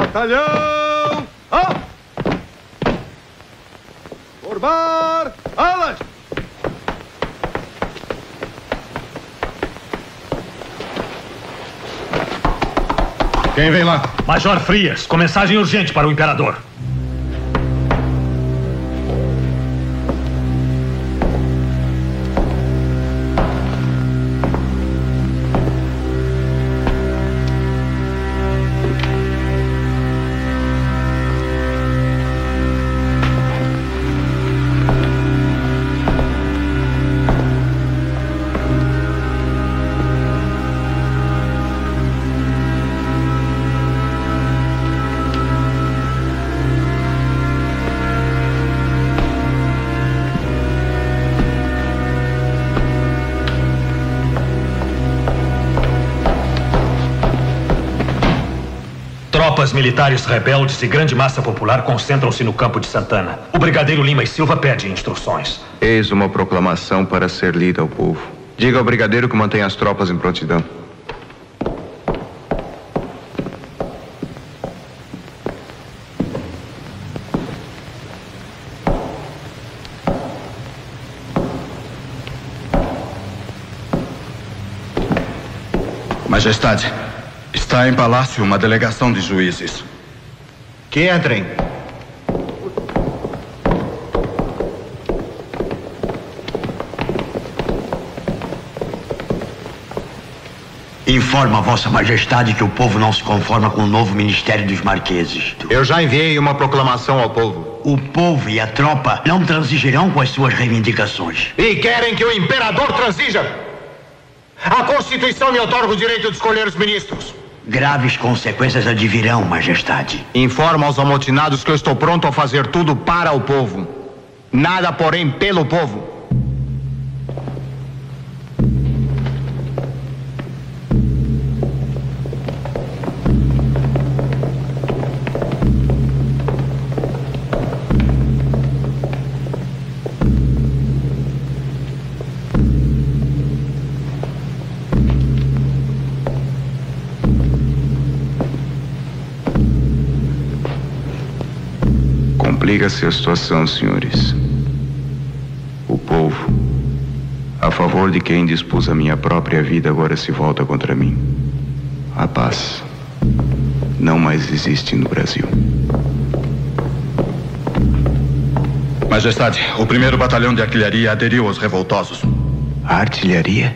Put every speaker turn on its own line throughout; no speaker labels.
Batalhão! Alto! Formar alas!
Quem vem lá?
Major Frias, com mensagem urgente para o Imperador. Tropas militares rebeldes e grande massa popular concentram-se no campo de Santana. O brigadeiro Lima e Silva pede instruções.
Eis uma proclamação para ser lida ao povo. Diga ao brigadeiro que mantenha as tropas em prontidão.
Majestade, está em palácio uma delegação de juízes.
Que entrem.
Informa a Vossa Majestade que o povo não se conforma com o novo Ministério dos Marqueses.
Eu já enviei uma proclamação ao povo.
O povo e a tropa não transigirão com as suas reivindicações.
E querem que o imperador transija? A Constituição me outorga o direito de escolher os ministros.
Graves consequências advirão, Majestade.
Informa aos amotinados que eu estou pronto a fazer tudo para o povo. Nada, porém, pelo povo.
Complica-se a situação, senhores. O povo, a favor de quem dispus a minha própria vida, agora se volta contra mim. A paz não mais existe no Brasil.
Majestade, o 1º Batalhão de Artilharia aderiu aos revoltosos.
A artilharia?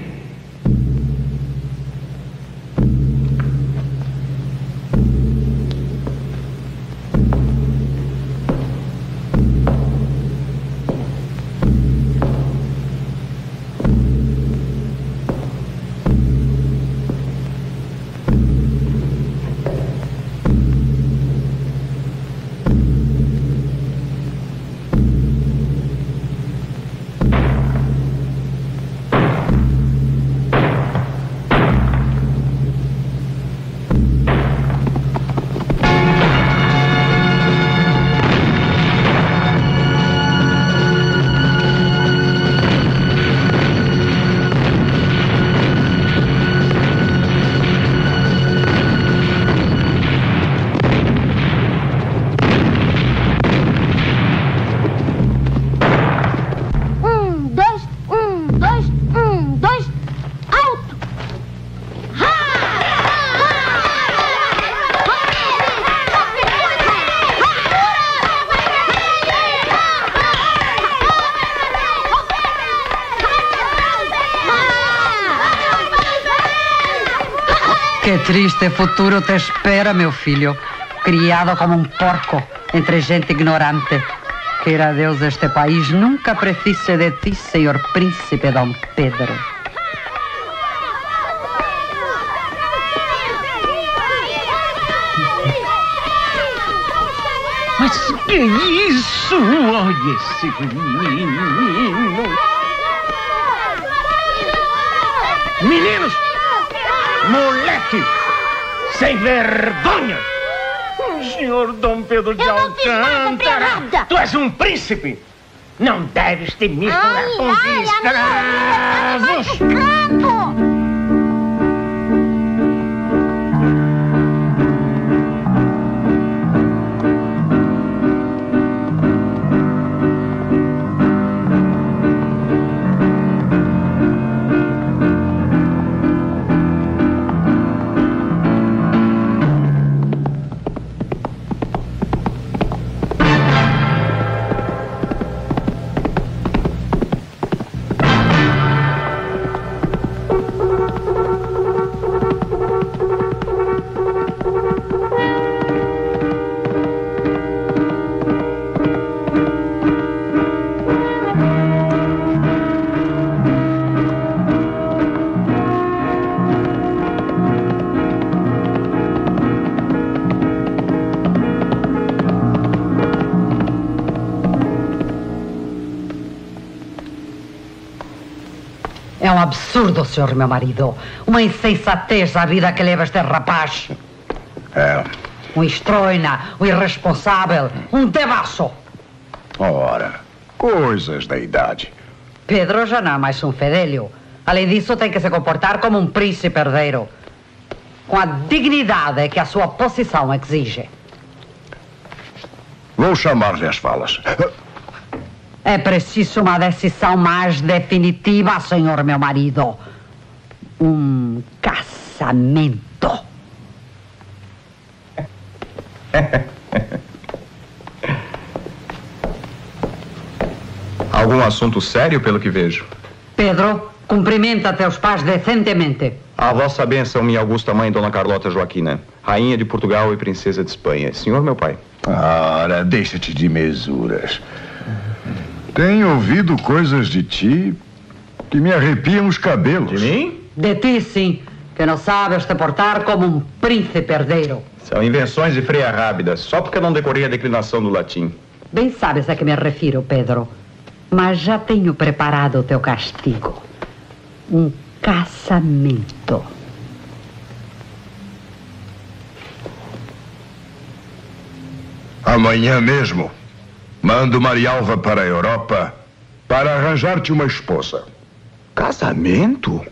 Que triste futuro te espera, meu filho, criado como um porco entre gente ignorante. Queira Deus este país nunca precise de ti, senhor príncipe Dom Pedro.
Mas que isso? Olha esse menino. Meninos! Moleque! Sem vergonha! Senhor Dom Pedro de Alcântara! Tu és um príncipe! Não deves te misturar com os escravos!
um absurdo, senhor meu marido. Uma insensatez a vida que leva este rapaz. Um estroina, um irresponsável, um devasso.
Ora, coisas da idade.
Pedro já não é mais um fedelho. Além disso, tem que se comportar como um príncipe herdeiro, com a dignidade que a sua posição exige.
Vou chamar-lhe as falas.
É preciso uma decisão mais definitiva, senhor meu marido. Um casamento.
Algum assunto sério, pelo que vejo?
Pedro, cumprimenta teus pais decentemente.
A vossa bênção, minha augusta mãe, Dona Carlota Joaquina, rainha de Portugal e princesa de Espanha. Senhor, meu pai.
Ora, deixa-te de mesuras. Tenho ouvido coisas de ti que me arrepiam os cabelos.
De mim?
De ti, sim, que não sabes te portar como um príncipe herdeiro.
São invenções de Freia Rábida, só porque eu não decorei a declinação do latim.
Bem sabes a que me refiro, Pedro. Mas já tenho preparado o teu castigo. Um casamento.
Amanhã mesmo, mando Marialva para a Europa para arranjar-te uma esposa.
Casamento?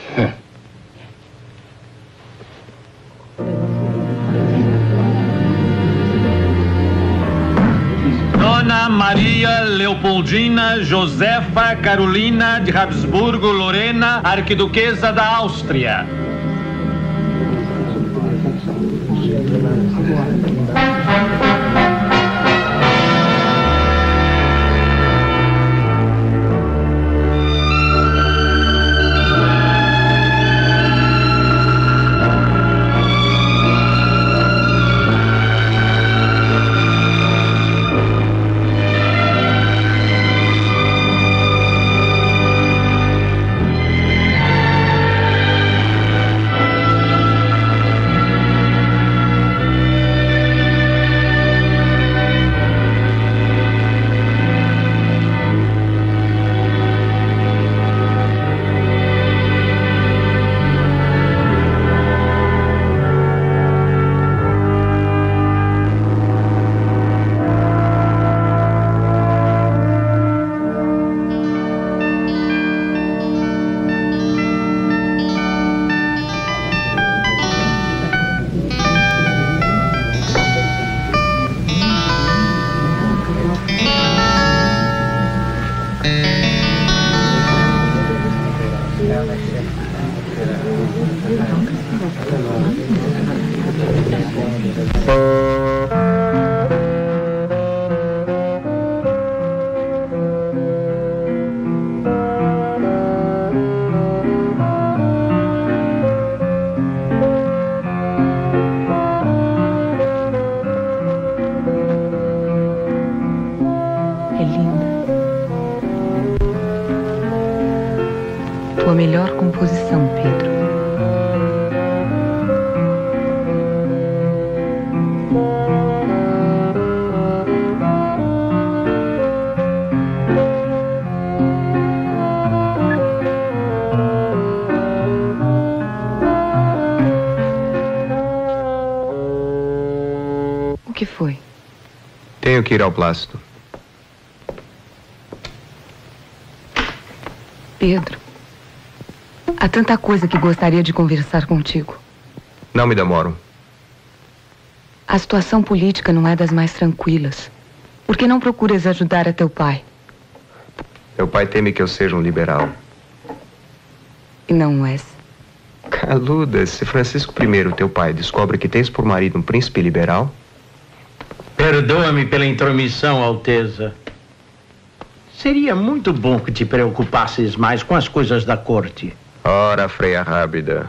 Dona Maria Leopoldina Josefa Carolina de Habsburgo Lorena, arquiduquesa da Áustria.
Tua melhor composição, Pedro. O que foi?
Tenho que ir ao Plácido.
Pedro, há tanta coisa que gostaria de conversar contigo.
Não me demoro.
A situação política não é das mais tranquilas. Por que não procuras ajudar a teu pai?
Meu pai teme que eu seja um liberal.
E não és?
Caluda, se Francisco I, teu pai, descobre que tens por marido um príncipe liberal...
Perdoa-me pela intromissão, Alteza. Seria muito bom que te preocupasses mais com as coisas da corte.
Ora, Freia Rábida.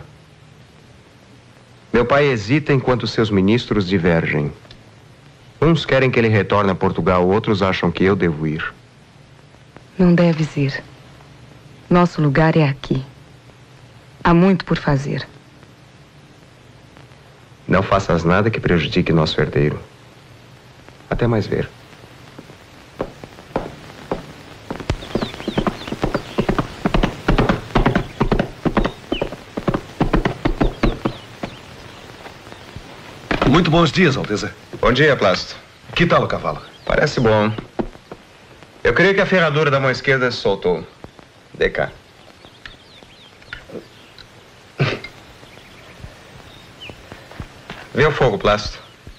Meu pai hesita enquanto seus ministros divergem. Uns querem que ele retorne a Portugal, outros acham que eu devo ir.
Não deves ir. Nosso lugar é aqui. Há muito por fazer.
Não faças nada que prejudique nosso herdeiro. Até mais ver.
Muito bons dias, Alteza.
Bom dia, Plasto.
Que tal o cavalo?
Parece bom. Eu creio que a ferradura da mão esquerda se soltou. Dê cá. Vê o fogo, Plasto.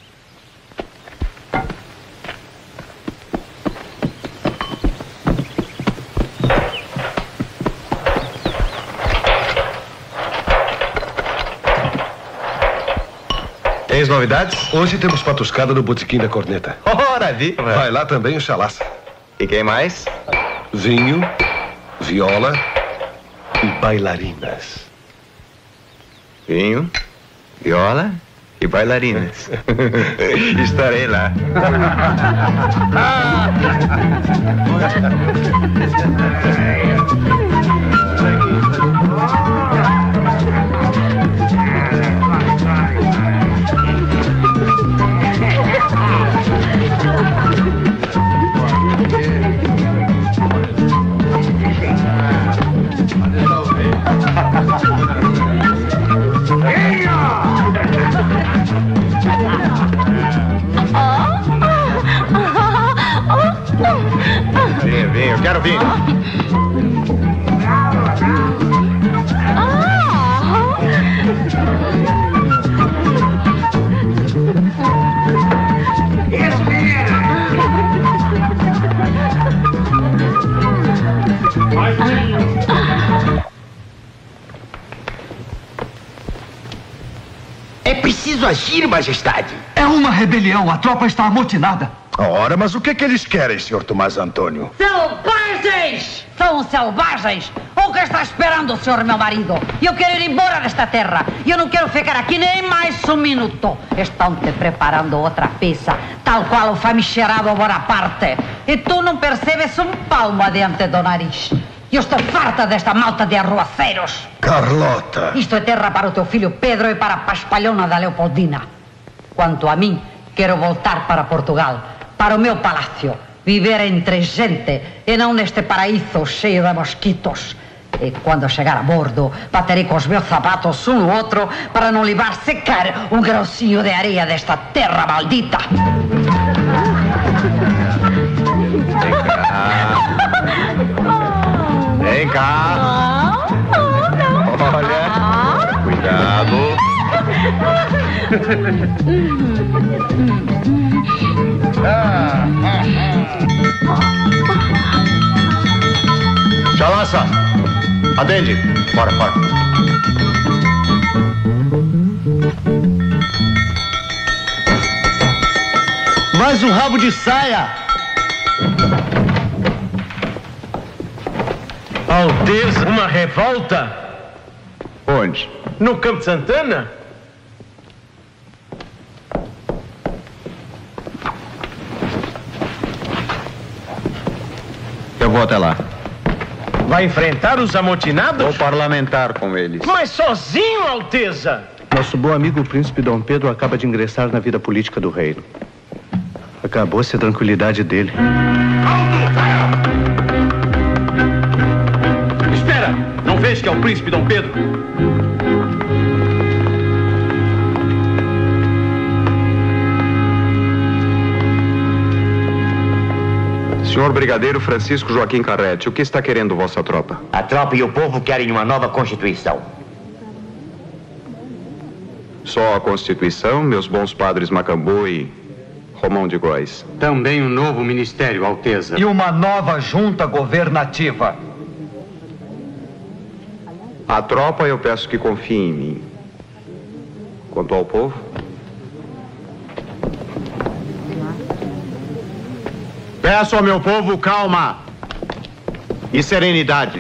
Tens novidades?
Hoje temos patuscada no botequim da Corneta.
Ora, vi.
Vai lá também o chalaça.
E quem mais?
Vinho, viola e bailarinas.
Vinho, viola e bailarinas. Estarei lá. Vinho, eu quero vinho.
É preciso agir, Majestade.
É uma rebelião. A tropa está amotinada.
Ora, mas o que eles querem, Sr. Tomás Antônio?
Selvagens! São selvagens! O que está esperando o senhor, meu marido? Eu quero ir embora desta terra. Eu não quero ficar aqui nem mais um minuto. Estão te preparando outra peça, tal qual o famigerado Bonaparte. E tu não percebes um palmo adiante do nariz. Eu estou farta desta malta de arruaceiros.
Carlota!
Isto é terra para o teu filho Pedro e para a paspalhona da Leopoldina. Quanto a mim, quero voltar para Portugal, para o meu palácio, viver entre gente e não neste paraíso cheio de mosquitos. E quando chegar a bordo, baterei com os meus sapatos um no outro para não levar sequer um grossinho de areia desta terra maldita.
Vem cá. Olha. Cuidado. Chalaça. Atende. Bora, bora.
Mais um rabo de saia. Alteza, uma revolta?
Onde?
No Campo de Santana?
Eu vou até lá.
Vai enfrentar os amotinados?
Vou parlamentar com eles.
Mas sozinho, Alteza?
Nosso bom amigo o príncipe Dom Pedro acaba de ingressar na vida política do reino. Acabou-se a tranquilidade dele.
Espera! Não vês que é o príncipe Dom Pedro?
Senhor Brigadeiro Francisco Joaquim Carrete, o que está querendo vossa tropa?
A tropa e o povo querem uma nova Constituição.
Só a Constituição, meus bons padres Macambu e Romão de Góis.
Também um novo ministério, Alteza.
E uma nova junta governativa.
A tropa eu peço que confie em mim. Quanto ao povo?
Peço ao meu povo calma e serenidade.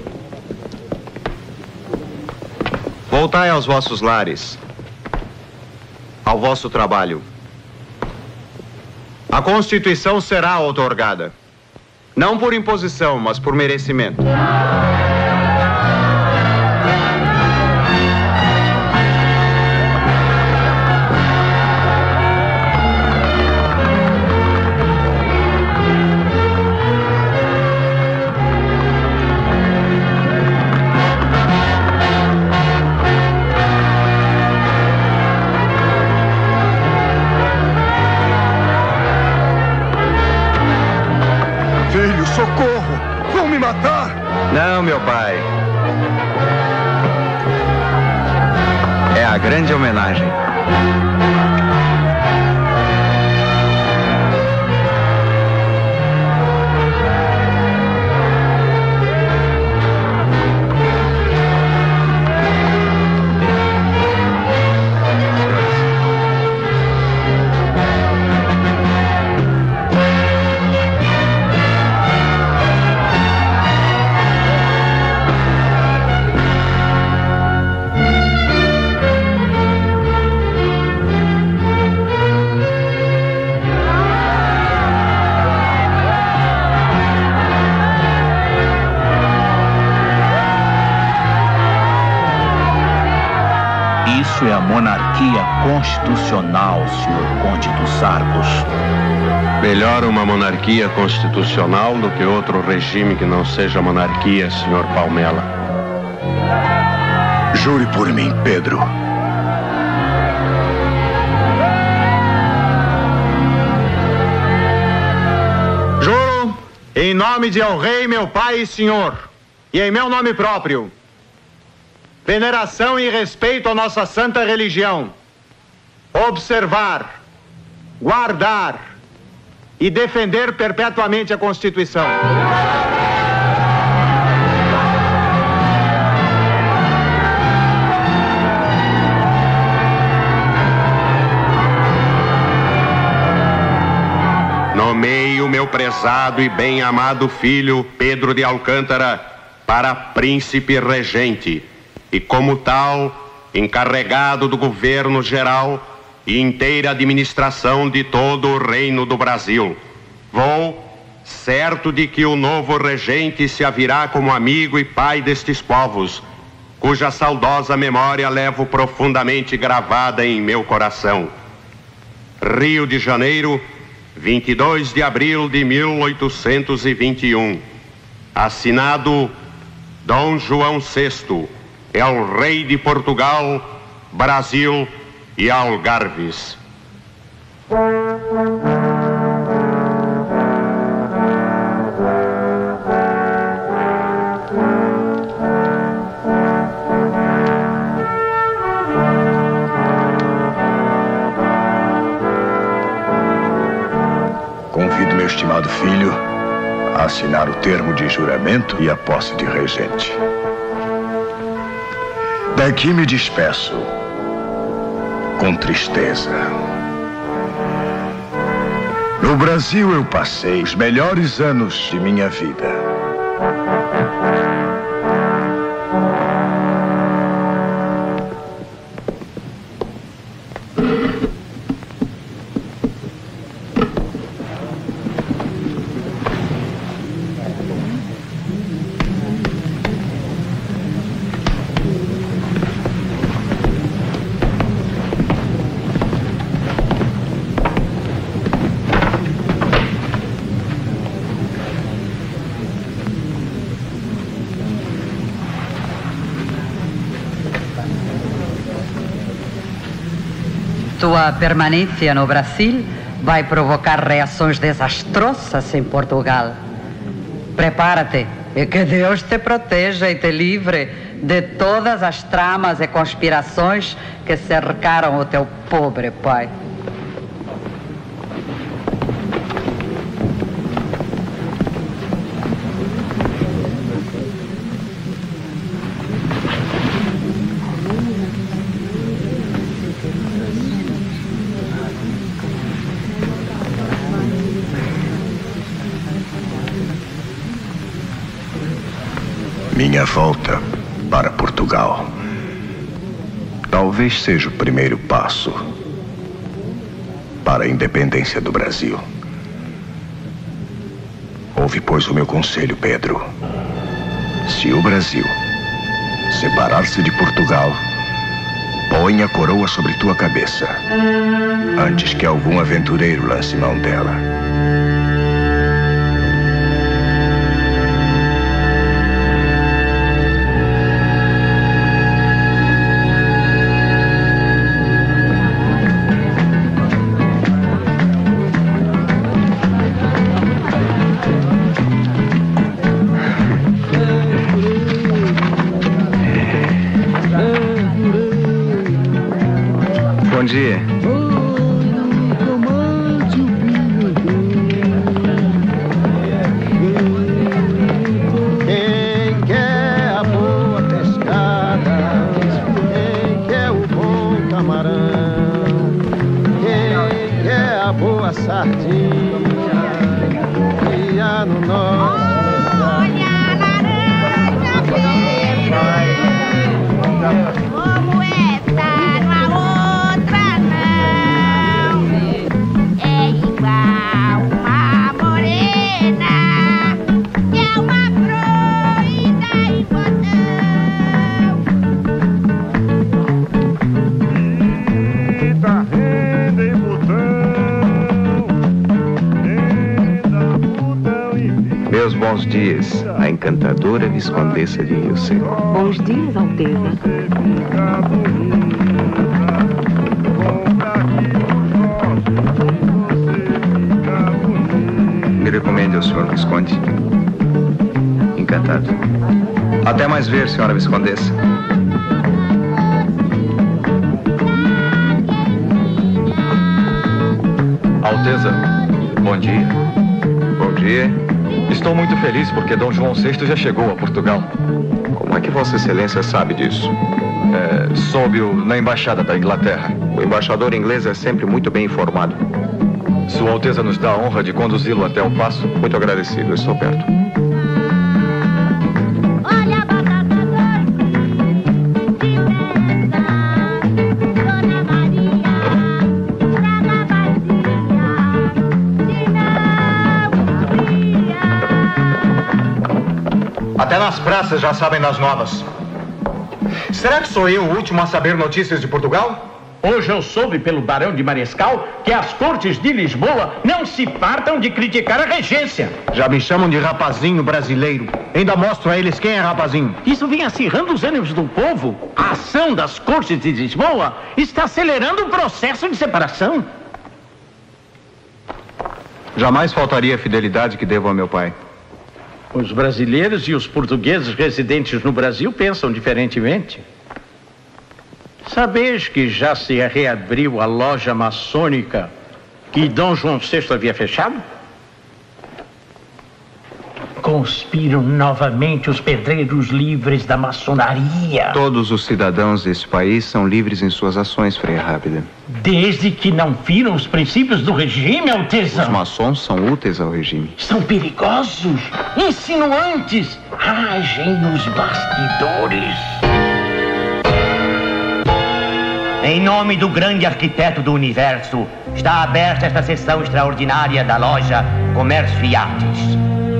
Voltai aos vossos lares, ao vosso trabalho. A Constituição será outorgada, não por imposição, mas por merecimento.
grande homenagem.
Isso é a monarquia constitucional, senhor Conde dos Arcos.
Melhor uma monarquia constitucional do que outro regime que não seja monarquia, senhor Palmela.
Jure por mim, Pedro.
Juro, em nome de El Rei, meu pai e senhor, e em meu nome próprio, veneração e respeito à nossa santa religião, observar, guardar e defender perpetuamente a Constituição.
Nomeio meu prezado e bem-amado filho, Pedro de Alcântara, para príncipe regente e, como tal, encarregado do governo geral e inteira administração de todo o reino do Brasil. Vou, certo de que o novo regente se haverá como amigo e pai destes povos, cuja saudosa memória levo profundamente gravada em meu coração. Rio de Janeiro, 22 de abril de 1821. Assinado Dom João VI, El Rei de Portugal, Brasil e Algarves.
Convido meu estimado filho a assinar o termo de juramento e a posse de regente. Daqui me despeço com tristeza. No Brasil eu passei os melhores anos de minha vida.
Tua permanência no Brasil vai provocar reações desastrosas em Portugal. Prepara-te e que Deus te proteja e te livre de todas as tramas e conspirações que cercaram o teu pobre pai.
Minha volta para Portugal talvez seja o primeiro passo para a independência do Brasil. Ouve, pois, o meu conselho, Pedro. Se o Brasil separar-se de Portugal, põe a coroa sobre tua cabeça antes que algum aventureiro lance mão dela.
dia.
Quem quer a boa pescada, quem quer o bom camarão, quem quer a boa sardinha, e há no nosso
como essa, não há outra não. É igual uma morena, que é uma proida em botão.
Linda renda em botão,
Meus bons dias, a encantadora Viscondessa de Rio Seco.
Bons dias, Alteza.
Me recomende ao senhor Visconde. Encantado. Até mais ver, senhora Viscondessa.
Alteza, bom dia.
Bom dia.
Estou muito feliz porque Dom João VI já chegou a Portugal.
Como é que Vossa Excelência sabe disso?
Soube-o na Embaixada da Inglaterra.
O embaixador inglês é sempre muito bem informado.
Sua Alteza nos dá a honra de conduzi-lo até o paço.
Muito agradecido, eu estou perto.
Olha a batata doce, de mesa, Dona Maria, traga vazia, de não
Até nas praças já sabem das novas. Será que sou eu o último a saber notícias de Portugal?
Hoje eu soube pelo Barão de Mariscal que as cortes de Lisboa não se fartam de criticar a regência.
Já me chamam de rapazinho brasileiro. Ainda mostro a eles quem é rapazinho.
Isso vem acirrando os ânimos do povo. A ação das cortes de Lisboa está acelerando o processo de separação.
Jamais faltaria a fidelidade que devo ao meu pai.
Os brasileiros e os portugueses residentes no Brasil pensam diferentemente. Sabeis que já se reabriu a loja maçônica que Dom João VI havia fechado? Conspiram novamente os pedreiros livres da maçonaria.
Todos os cidadãos desse país são livres em suas ações, Frei Rábida.
Desde que não firam os princípios do regime, Alteza.
Os maçons são úteis ao regime.
São perigosos, insinuantes, agem nos bastidores.
Em nome do grande arquiteto do universo, está aberta esta sessão extraordinária da loja Comércio e Artes.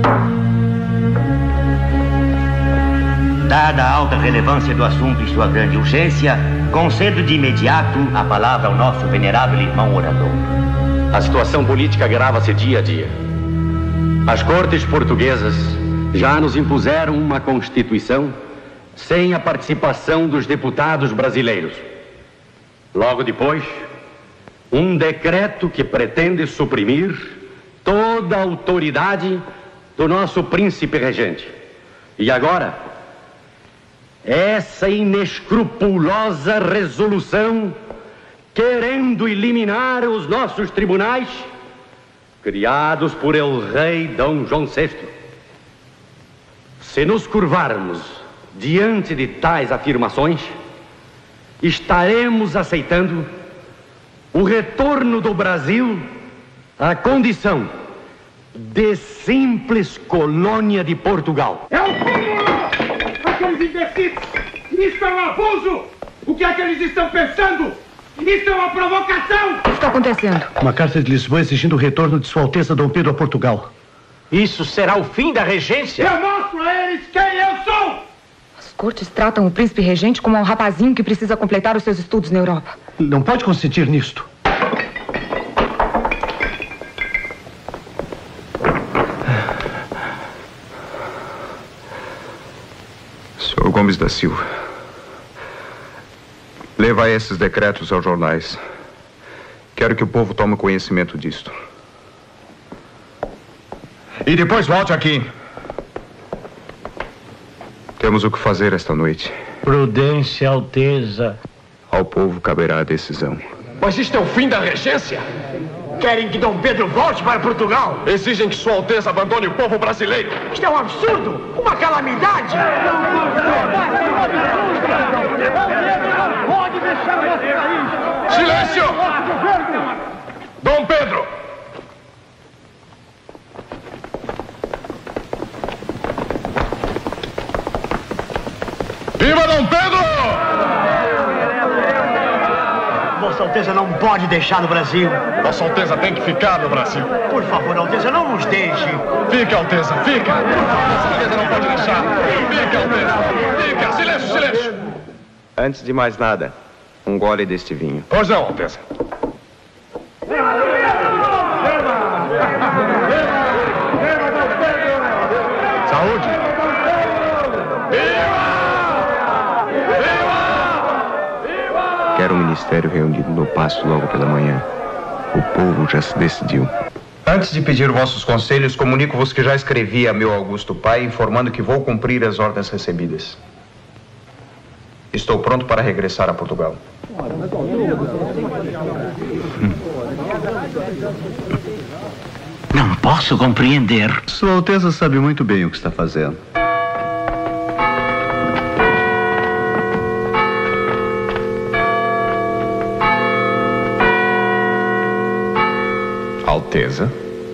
Dada a alta relevância do assunto e sua grande urgência, concedo de imediato a palavra ao nosso venerável irmão orador.
A situação política agrava-se dia a dia. As cortes portuguesas já nos impuseram uma Constituição sem a participação dos deputados brasileiros. Logo depois, um decreto que pretende suprimir toda a autoridade do nosso príncipe regente. E agora, essa inescrupulosa resolução querendo eliminar os nossos tribunais, criados por el rei Dom João VI. Se nos curvarmos diante de tais afirmações, estaremos aceitando o retorno do Brasil à condição de simples colônia de Portugal.
É um cúmulo! Aqueles imbecis! Isso é um abuso! O que é que eles estão pensando? Isso é uma provocação!
O que está acontecendo?
Uma carta de Lisboa exigindo o retorno de Sua Alteza Dom Pedro a Portugal.
Isso será o fim da regência?
Eu mostro a eles quem eu sou!
As cortes tratam o príncipe regente como um rapazinho que precisa completar os seus estudos na Europa.
Não pode consentir nisto.
Senhor Gomes da Silva, leva esses decretos aos jornais. Quero que o povo tome conhecimento disto.
E depois volte aqui.
Temos o que fazer esta noite.
Prudência, Alteza.
Ao povo caberá a decisão.
Mas isto é o fim da regência?
Querem que Dom Pedro volte para Portugal?
Exigem que Sua Alteza abandone o povo brasileiro.
Isto é um absurdo! Uma calamidade! Pode deixar você aí!
Silêncio! Dom Pedro! Viva Dom Pedro!
Vossa Alteza não pode deixar no Brasil.
Vossa Alteza tem que ficar no Brasil.
Por favor, Alteza, não nos deixe.
Fica, Alteza, fica. Vossa Alteza não pode deixar. Fica, Alteza. Fica. Silêncio, silêncio.
Antes de mais nada, um gole deste vinho.
Pois não, Alteza. Saúde.
Quero o ministério reunido no paço logo pela manhã. O povo já se decidiu. Antes de pedir vossos conselhos, comunico-vos que já escrevi a meu augusto pai, informando que vou cumprir as ordens recebidas. Estou pronto para regressar a Portugal.
Não posso compreender.
Sua Alteza sabe muito bem o que está fazendo.
Alteza.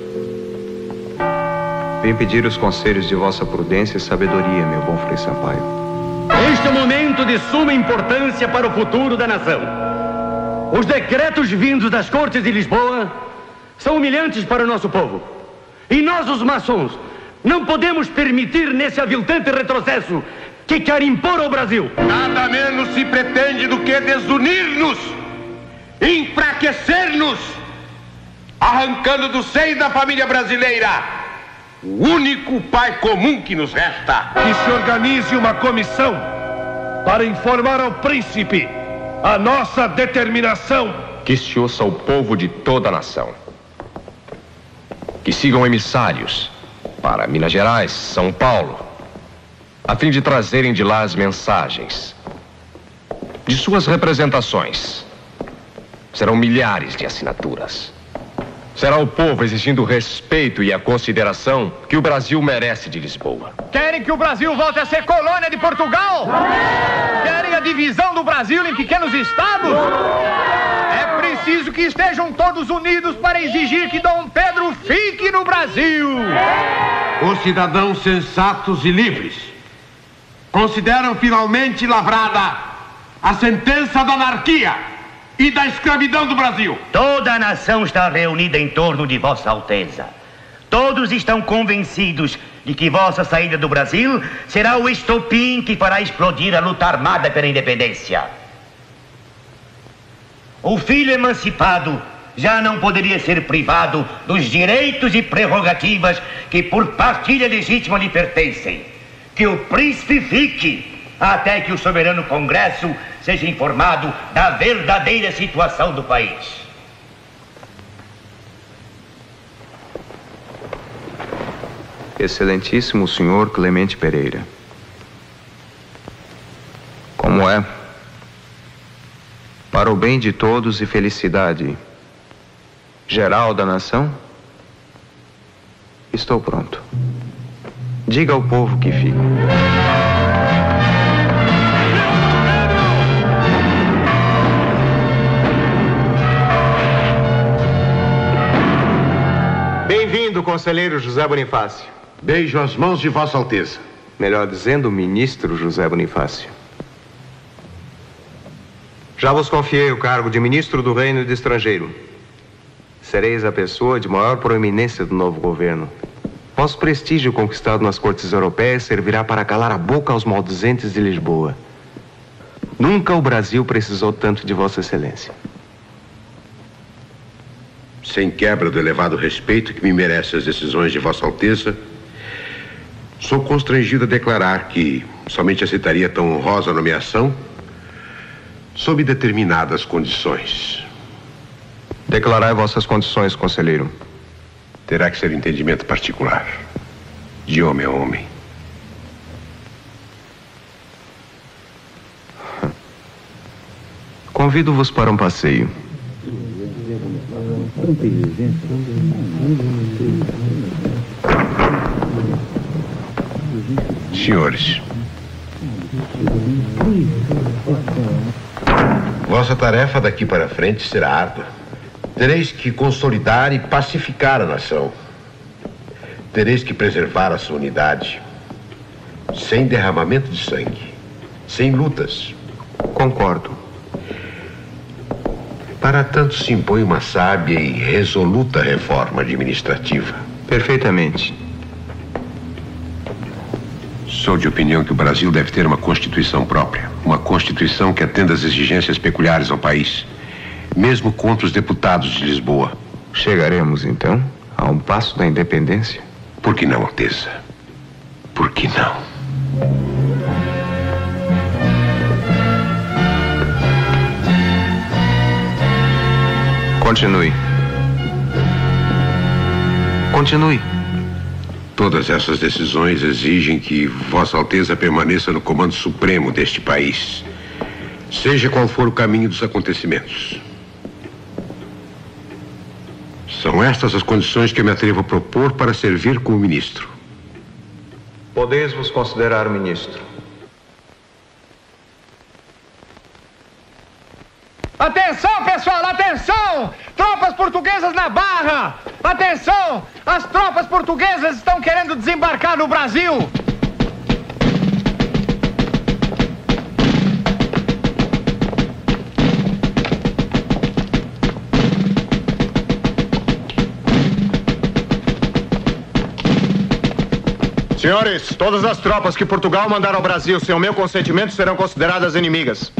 Vim pedir os conselhos de vossa prudência e sabedoria, meu bom Frei Sampaio.
Este é um momento de suma importância para o futuro da nação. Os decretos vindos das Cortes de Lisboa são humilhantes para o nosso povo. E nós, os maçons, não podemos permitir nesse aviltante retrocesso que quer impor ao Brasil.
Nada menos se pretende do que desunir-nos, enfraquecer-nos, arrancando do seio da família brasileira o único pai comum que nos resta.
Que se organize uma comissão para informar ao príncipe a nossa determinação.
Que se ouça o povo de toda a nação. Que sigam emissários para Minas Gerais, São Paulo, a fim de trazerem de lá as mensagens de suas representações. Serão milhares de assinaturas. Será o povo exigindo o respeito e a consideração que o Brasil merece de Lisboa.
Querem que o Brasil volte a ser colônia de Portugal? Querem a divisão do Brasil em pequenos estados? É preciso que estejam todos unidos para exigir que Dom Pedro fique no Brasil.
Os cidadãos sensatos e livres consideram finalmente lavrada a sentença da anarquia e da escravidão do Brasil.
Toda a nação está reunida em torno de Vossa Alteza. Todos estão convencidos de que vossa saída do Brasil será o estopim que fará explodir a luta armada pela independência. O filho emancipado já não poderia ser privado dos direitos e prerrogativas que por partilha legítima lhe pertencem. Que o príncipe fique até que o soberano Congresso seja informado da verdadeira situação do país.
Excelentíssimo senhor Clemente Pereira. Como é? Para o bem de todos e felicidade geral da nação, estou pronto. Diga ao povo que fique.
Bem-vindo, conselheiro José Bonifácio.
Beijo as mãos de Vossa Alteza.
Melhor dizendo, ministro José Bonifácio. Já vos confiei o cargo de ministro do Reino e do Estrangeiro. Sereis a pessoa de maior proeminência do novo governo. Vosso prestígio conquistado nas cortes europeias servirá para calar a boca aos maldizentes de Lisboa. Nunca o Brasil precisou tanto de Vossa Excelência.
Sem quebra do elevado respeito que me merece as decisões de Vossa Alteza, sou constrangido a declarar que somente aceitaria tão honrosa nomeação sob determinadas condições.
Declarai vossas condições, conselheiro.
Terá que ser entendimento particular, de homem a homem.
Convido-vos para um passeio.
Senhores, vossa tarefa daqui para frente será árdua. Tereis que consolidar e pacificar a nação. Tereis que preservar a sua unidade, sem derramamento de sangue, sem lutas.
Concordo.
Para tanto se impõe uma sábia e resoluta reforma administrativa.
Perfeitamente.
Sou de opinião que o Brasil deve ter uma Constituição própria. Uma Constituição que atenda às exigências peculiares ao país, mesmo contra os deputados de Lisboa.
Chegaremos, então, a um passo da independência?
Por que não, Alteza? Por que não?
Continue. Continue.
Todas essas decisões exigem que Vossa Alteza permaneça no comando supremo deste país, seja qual for o caminho dos acontecimentos. São estas as condições que eu me atrevo a propor para servir como ministro.
Podeis vos considerar ministro.
Atenção, pessoal, atenção! Tropas portuguesas na Barra! Atenção! As tropas portuguesas estão querendo desembarcar no Brasil!
Senhores, todas as tropas que Portugal mandar ao Brasil sem o meu consentimento serão consideradas inimigas.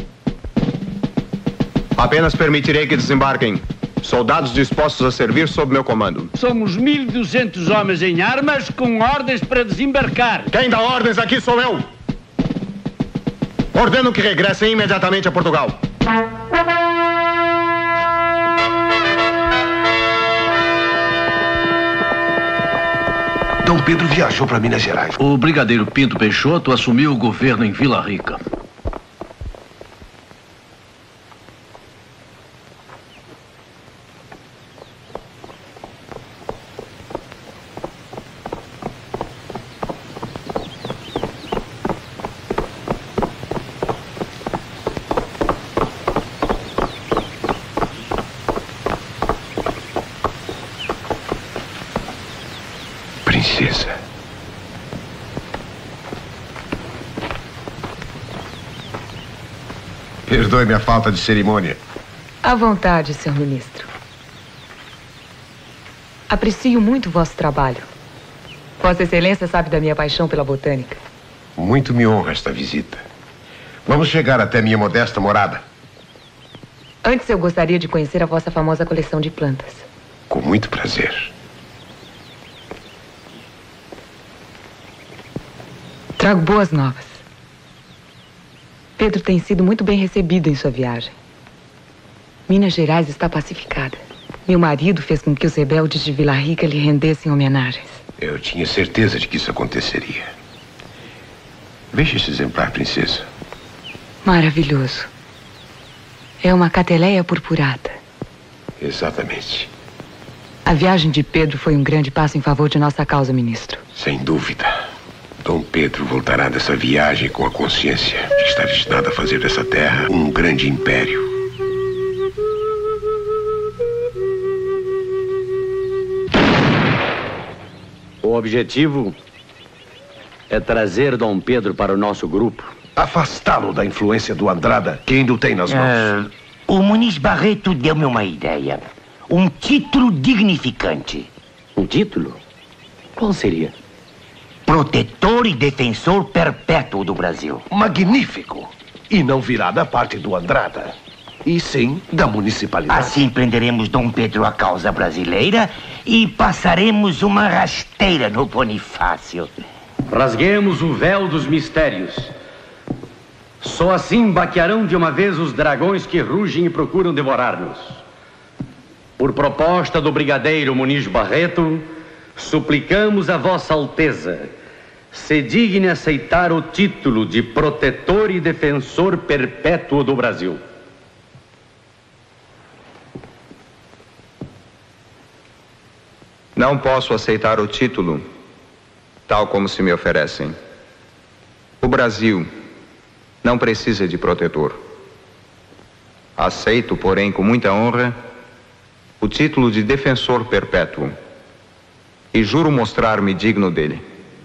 Apenas permitirei que desembarquem soldados dispostos a servir sob meu comando.
Somos 1.200 homens em armas com ordens para desembarcar.
Quem dá ordens aqui sou eu. Ordeno que regressem imediatamente a Portugal.
Dom Pedro viajou para Minas Gerais.
O brigadeiro Pinto Peixoto assumiu o governo em Vila Rica.
Princesa. Perdoe-me a falta de cerimônia.
À vontade, senhor ministro. Aprecio muito o vosso trabalho. Vossa Excelência sabe da minha paixão pela botânica.
Muito me honra esta visita. Vamos chegar até minha modesta morada.
Antes eu gostaria de conhecer a vossa famosa coleção de plantas.
Com muito prazer.
Trago boas novas. Pedro tem sido muito bem recebido em sua viagem. Minas Gerais está pacificada. Meu marido fez com que os rebeldes de Vila Rica lhe rendessem homenagens.
Eu tinha certeza de que isso aconteceria. Veja esse exemplar, princesa.
Maravilhoso. É uma cateleia purpurada.
Exatamente.
A viagem de Pedro foi um grande passo em favor de nossa causa, ministro.
Sem dúvida. Dom Pedro voltará dessa viagem com a consciência de que está destinado a fazer dessa terra um grande império.
O objetivo é trazer Dom Pedro para o nosso grupo.
Afastá-lo da influência do Andrada, que ainda o tem nas mãos.
O Muniz Barreto deu-me uma ideia. Um título dignificante.
Um título? Qual seria?
Protetor e defensor perpétuo do Brasil.
Magnífico. E não virá da parte do Andrada, e sim da municipalidade.
Assim prenderemos Dom Pedro à causa brasileira e passaremos uma rasteira no Bonifácio.
Rasguemos o véu dos mistérios. Só assim baquearão de uma vez os dragões que rugem e procuram devorar-nos. Por proposta do brigadeiro Muniz Barreto, suplicamos a Vossa Alteza se digne aceitar o título de protetor e defensor perpétuo do Brasil.
Não posso aceitar o título tal como se me oferecem. O Brasil não precisa de protetor. Aceito, porém, com muita honra, o título de defensor perpétuo e juro mostrar-me digno dele.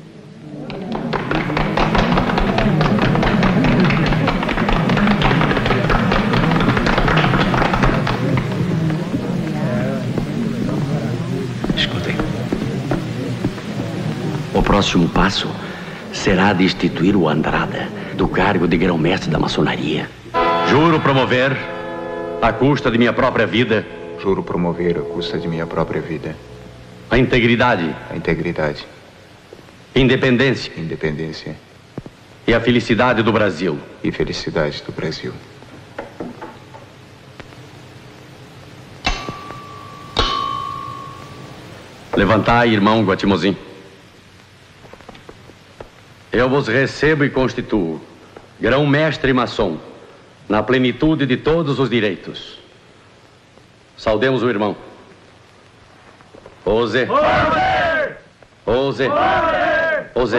Escutem. O próximo passo será destituir o Andrada do cargo de grão-mestre da maçonaria. Juro promover, à custa de minha própria vida.
Juro promover, à custa de minha própria vida.
A integridade.
A integridade.
Independência.
Independência.
E a felicidade do Brasil.
E felicidade do Brasil.
Levantai, irmão Guatimozin. Eu vos recebo e constituo grão-mestre e maçom, na plenitude de todos os direitos. Saudemos o irmão. Oze. Oze. Oze.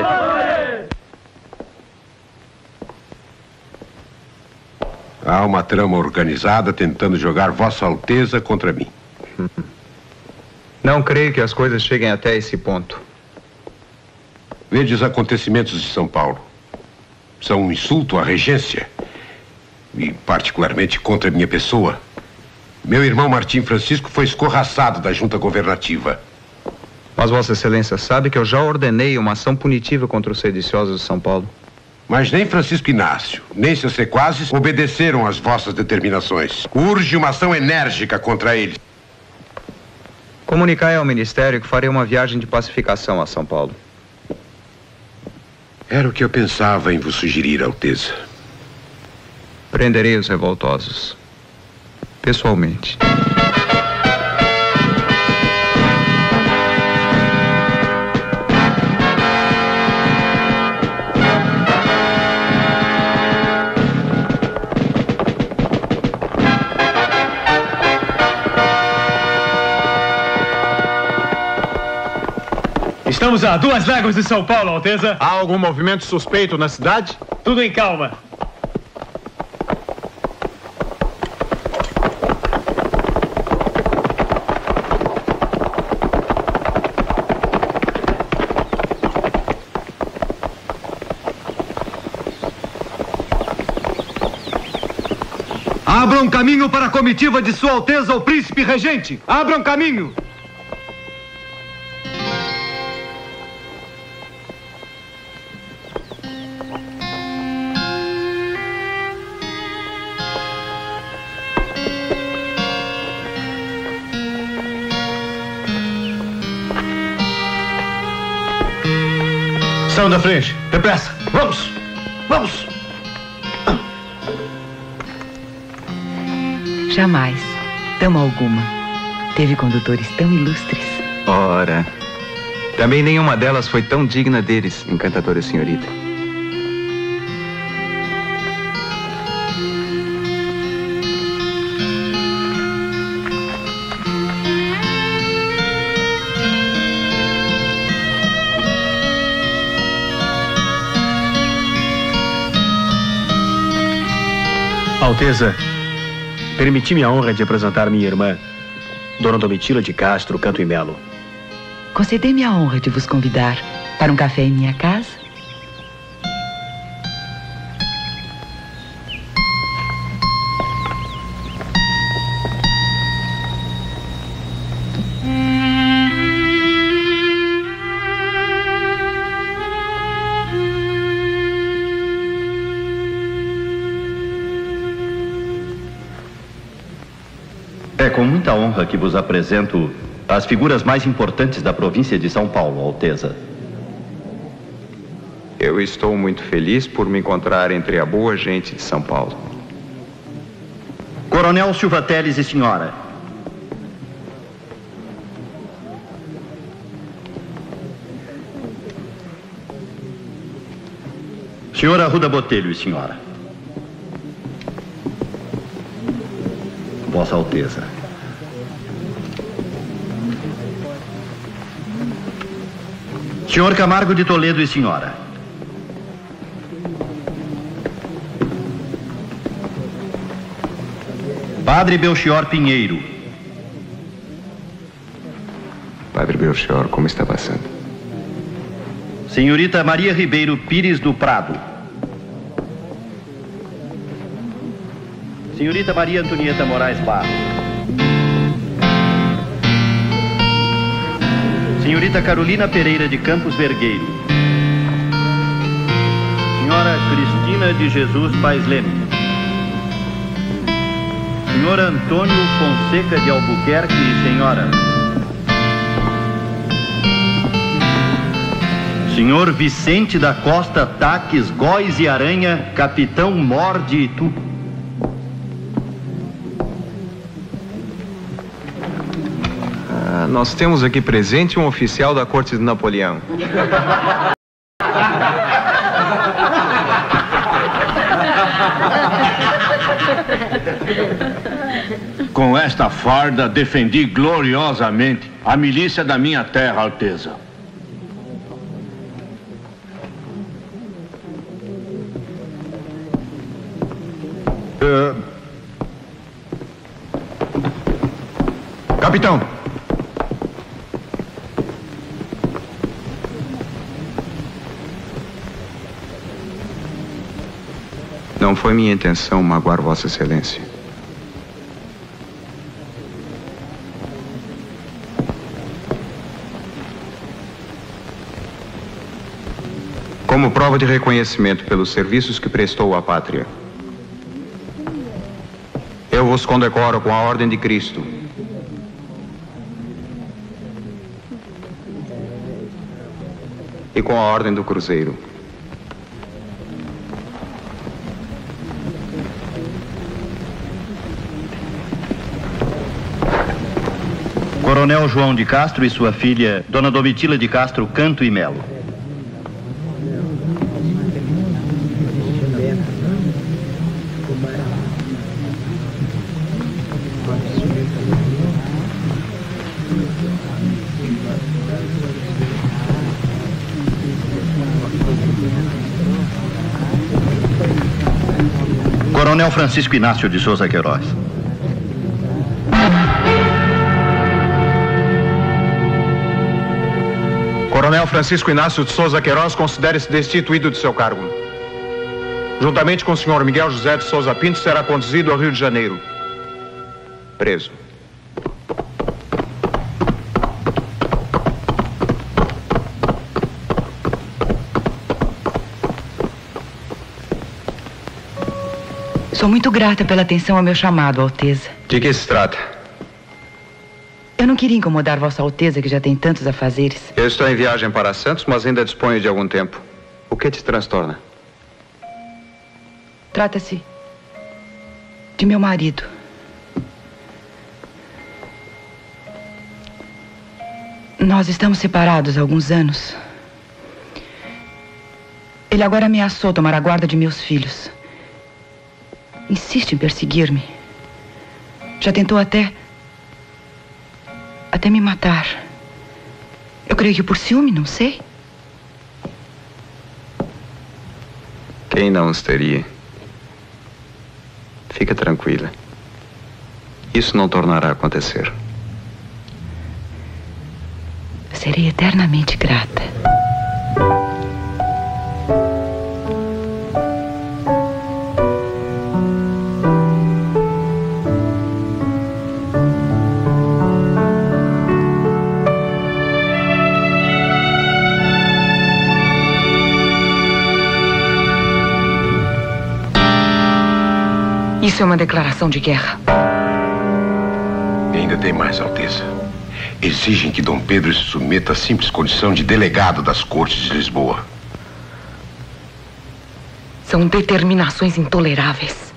Há uma trama organizada tentando jogar Vossa Alteza contra mim.
Não creio que as coisas cheguem até esse ponto.
Vede os acontecimentos de São Paulo. São um insulto à regência. E particularmente contra minha pessoa. Meu irmão Martim Francisco foi escorraçado da junta governativa.
Mas Vossa Excelência sabe que eu já ordenei uma ação punitiva contra os sediciosos de São Paulo.
Mas nem Francisco Inácio, nem seus sequazes obedeceram às vossas determinações. Urge uma ação enérgica contra eles.
Comunicai ao Ministério que farei uma viagem de pacificação a São Paulo.
Era o que eu pensava em vos sugerir, Alteza.
Prenderei os revoltosos. Pessoalmente.
Estamos a 2 léguas de São Paulo, Alteza.
Há algum movimento suspeito na cidade?
Tudo em calma.
Abram caminho para a comitiva de Sua Alteza, o Príncipe Regente. Abram caminho.
Saiam da frente. Depressa. Vamos. Vamos.
Jamais, dama alguma, teve condutores tão ilustres.
Ora, também nenhuma delas foi tão digna deles, encantadora senhorita.
Alteza, permiti-me a honra de apresentar minha irmã, Dona Domitila de Castro Canto e Melo.
Concedei-me a honra de vos convidar para um café em minha casa.
É com muita honra que vos apresento as figuras mais importantes da província de São Paulo, Alteza.
Eu estou muito feliz por me encontrar entre a boa gente de São Paulo.
Coronel Silva Teles e senhora. Senhora Arruda Botelho e senhora. Vossa Alteza.
Senhor Camargo de Toledo e senhora. Padre Belchior Pinheiro.
Padre Belchior, como está passando?
Senhorita Maria Ribeiro Pires do Prado. Senhorita Maria Antonieta Moraes Barros. Senhorita Carolina Pereira de Campos Vergueiro. Senhora Cristina de Jesus Paes Leme. Senhor Antônio Fonseca de Albuquerque e senhora. Senhor Vicente da Costa Taques Góes e Aranha, capitão Mor de Itu.
Nós temos aqui presente um oficial da corte de Napoleão.
Com esta farda, defendi gloriosamente a milícia da minha terra, Alteza.
Capitão!
Não foi minha intenção magoar Vossa Excelência. Como prova de reconhecimento pelos serviços que prestou à pátria, eu vos condecoro com a Ordem de Cristo. E com a Ordem do Cruzeiro.
Coronel João de Castro e sua filha, Dona Domitila de Castro Canto e Melo. Coronel Francisco Inácio de Souza Queiroz.
Coronel Francisco Inácio de Souza Queiroz considere-se destituído de seu cargo. Juntamente com o senhor Miguel José de Souza Pinto, será conduzido ao Rio de Janeiro. Preso.
Sou muito grata pela atenção ao meu chamado, Alteza.
De que se trata?
Eu não queria incomodar Vossa Alteza, que já tem tantos afazeres.
Eu estou em viagem para Santos, mas ainda disponho de algum tempo. O que te transtorna?
Trata-se de meu marido. Nós estamos separados há alguns anos. Ele agora ameaçou tomar a guarda de meus filhos. Insiste em perseguir-me. Já tentou até me matar. Eu creio que por ciúme, não sei.
Quem não os teria? Fica tranquila. Isso não tornará a acontecer.
Serei eternamente grata. Isso é uma declaração de guerra.
E ainda tem mais, Alteza. Exigem que Dom Pedro se submeta à simples condição de delegado das cortes de Lisboa.
São determinações intoleráveis.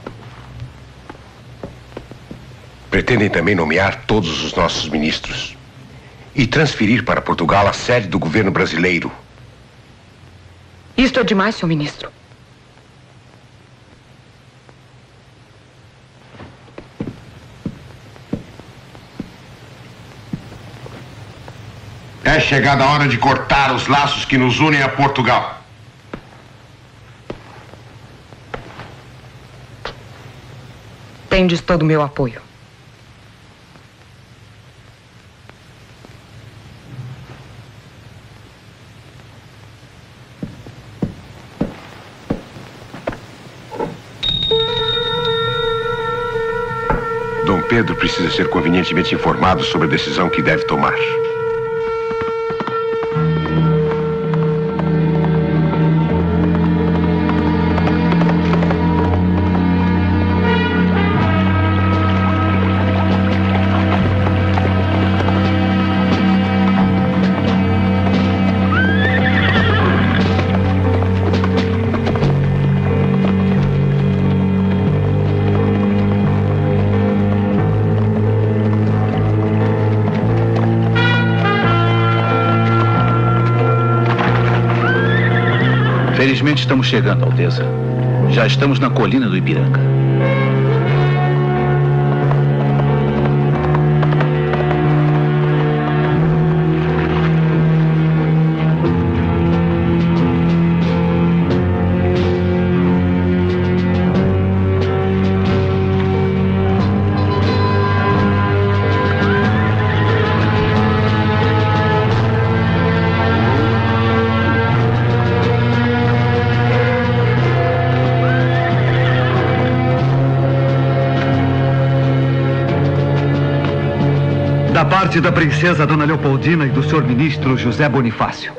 Pretendem também nomear todos os nossos ministros e transferir para Portugal a sede do governo brasileiro.
Isto é demais, senhor ministro.
É chegada a hora de cortar os laços que nos unem a Portugal.
Tendes todo o meu apoio.
Dom Pedro precisa ser convenientemente informado sobre a decisão que deve tomar.
Felizmente estamos chegando, Alteza. Já estamos na colina do Ipiranga.
Da parte da princesa Dona Leopoldina e do senhor ministro José Bonifácio.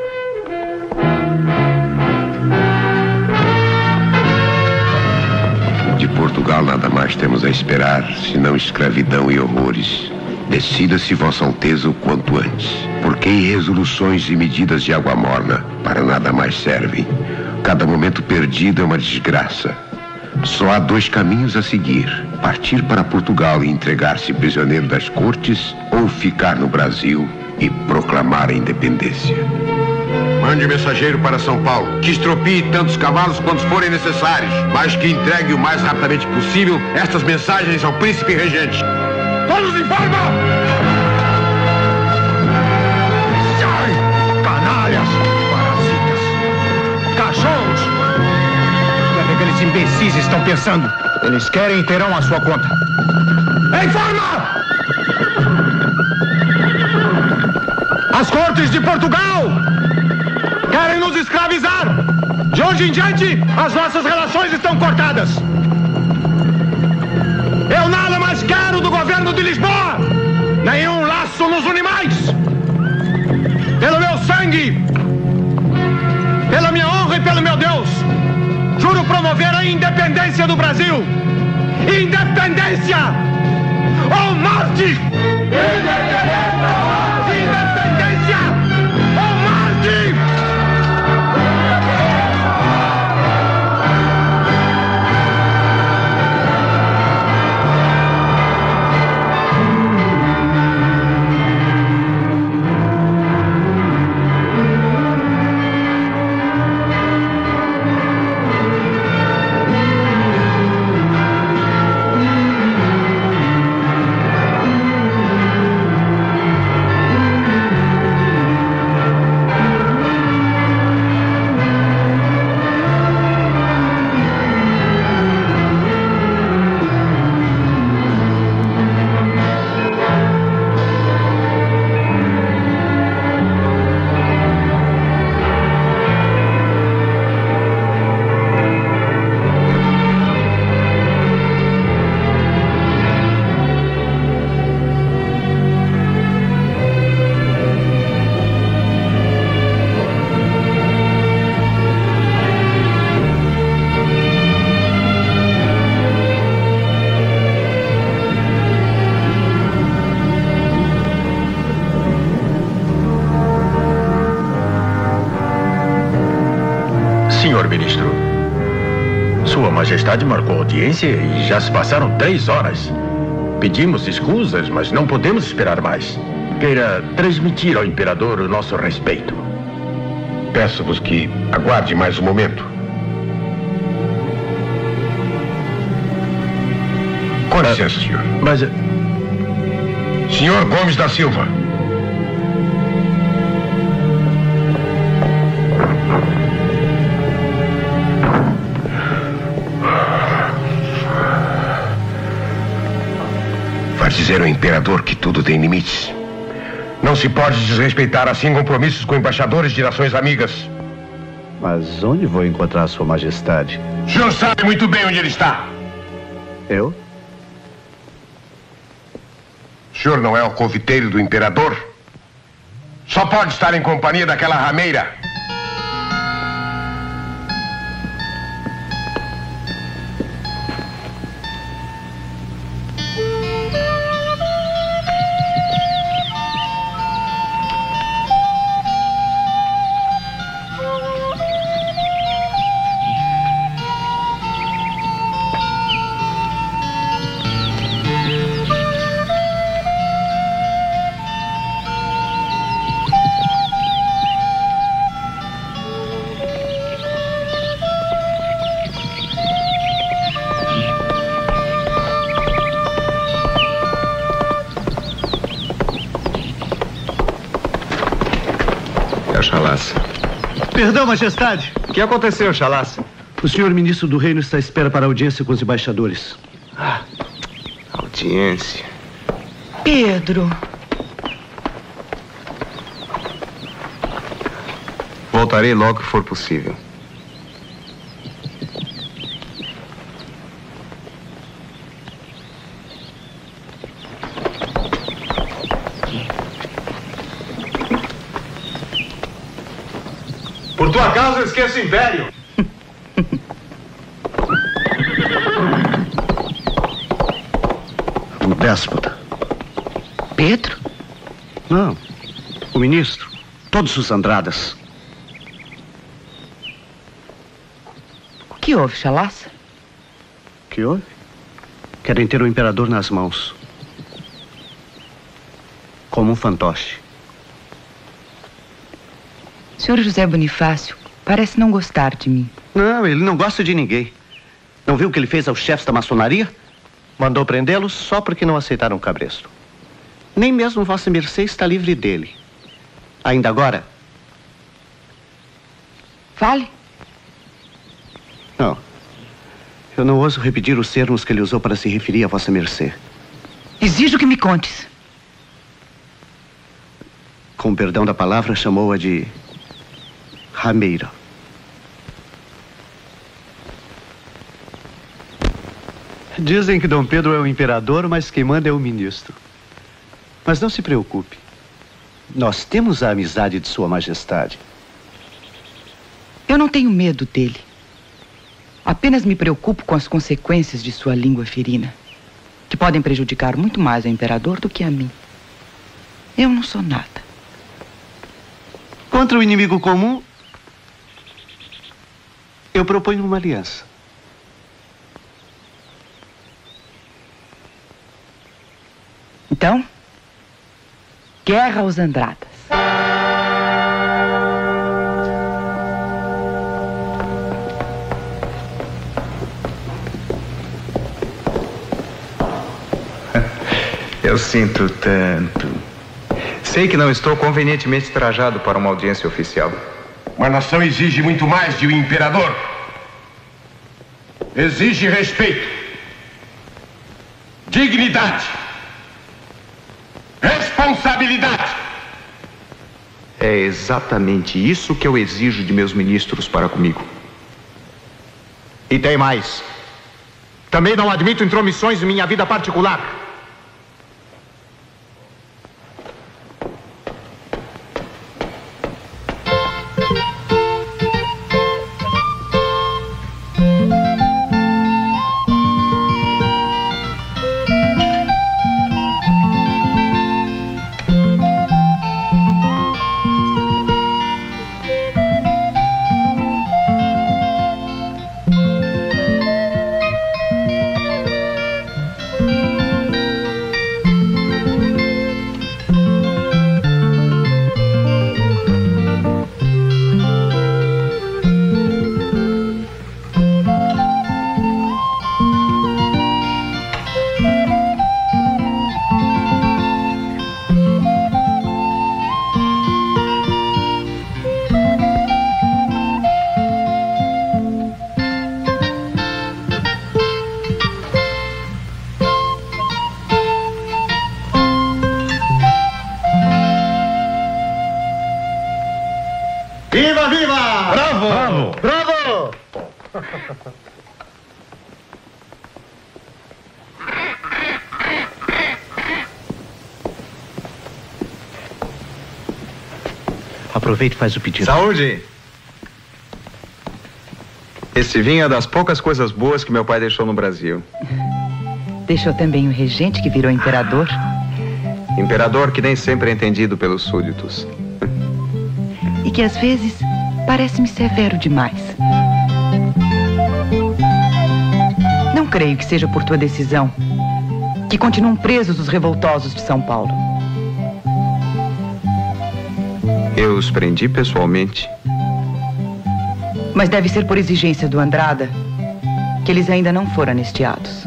De Portugal nada mais temos a esperar, senão escravidão e horrores. Decida-se, Vossa Alteza, o quanto antes. Porque resoluções e medidas de água morna para nada mais servem. Cada momento perdido é uma desgraça. Só há dois caminhos a seguir: partir para Portugal e entregar-se prisioneiro das cortes, ou ficar no Brasil e proclamar a independência. Mande mensageiro para São Paulo, que estropie tantos cavalos quantos forem necessários, mas que entregue o mais rapidamente possível estas mensagens ao príncipe regente. Todos em forma!
Sai! Canalhas! Parasitas! Cachorros! O que aqueles imbecis estão pensando? Eles querem e terão a sua conta. Em forma! As cortes de Portugal querem nos escravizar. De hoje em diante, as nossas relações estão cortadas. Eu nada mais quero do governo de Lisboa. Nenhum laço nos une mais. Pelo meu sangue, pela minha honra e pelo meu Deus, juro promover a independência do Brasil. Independência ou morte! Independência ou morte!
Senhor ministro, Sua Majestade marcou audiência e já se passaram 3 horas. Pedimos escusas, mas não podemos esperar mais. Queira transmitir ao imperador o nosso respeito.
Peço-vos que aguarde mais um momento. Com licença, senhor.
Mas...
Senhor Gomes da Silva. Vai dizer ao imperador que tudo tem limites.
Não se pode desrespeitar assim compromissos com embaixadores de nações amigas.
Mas onde vou encontrar Sua Majestade?
O senhor sabe muito bem onde ele está.
Eu?
O senhor não é o confiteiro do imperador? Só pode estar em companhia daquela rameira. Chalaça.
Perdão, Majestade.
O que aconteceu, Chalaça?
O senhor ministro do reino está à espera para audiência com os embaixadores.
Audiência.
Pedro.
Voltarei logo que for possível.
Por tua causa eu esqueço o império.
O déspota.
Pedro?
Não. O ministro. Todos os Andradas.
O que houve, Chalaça?
O que houve? Querem ter o imperador nas mãos. Como um fantoche.
Senhor José Bonifácio parece não gostar de mim.
Não, ele não gosta de ninguém. Não viu o que ele fez aos chefes da maçonaria? Mandou prendê-los só porque não aceitaram o cabresto. Nem mesmo Vossa Mercê está livre dele. Ainda agora?
Fale.
Não. Eu não ouso repetir os termos que ele usou para se referir a Vossa Mercê.
Exijo que me contes.
Com perdão da palavra, chamou-a de rameira. Dizem que Dom Pedro é o imperador, mas quem manda é o ministro. Mas não se preocupe. Nós temos a amizade de Sua Majestade.
Eu não tenho medo dele. Apenas me preocupo com as consequências de sua língua ferina, que podem prejudicar muito mais ao imperador do que a mim. Eu não sou nada.
Contra o inimigo comum, eu proponho uma aliança.
Então, guerra aos Andradas.
Eu sinto tanto. Sei que não estou convenientemente trajado para uma audiência oficial.
Uma nação exige muito mais de um imperador. Exige respeito, dignidade, responsabilidade.
É exatamente isso que eu exijo de meus ministros para comigo.
E tem mais. Também não admito intromissões em minha vida particular.
Aproveita e faz o pedido.
Saúde! Esse vinho é das poucas coisas boas que meu pai deixou no Brasil.
Deixou também o regente que virou imperador.
Imperador que nem sempre é entendido pelos súditos.
E que às vezes parece-me severo demais. Não creio que seja por tua decisão que continuam presos os revoltosos de São Paulo.
Eu os prendi pessoalmente.
Mas deve ser por exigência do Andrada que eles ainda não foram anistiados.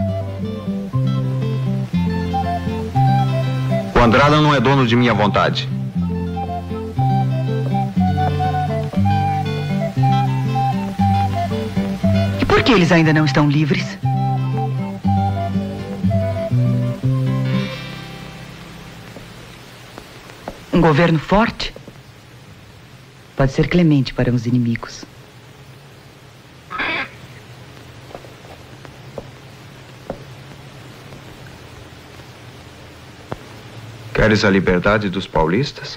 O Andrada não é dono de minha vontade.
E por que eles ainda não estão livres? Um governo forte pode ser clemente para os inimigos.
Queres a liberdade dos paulistas?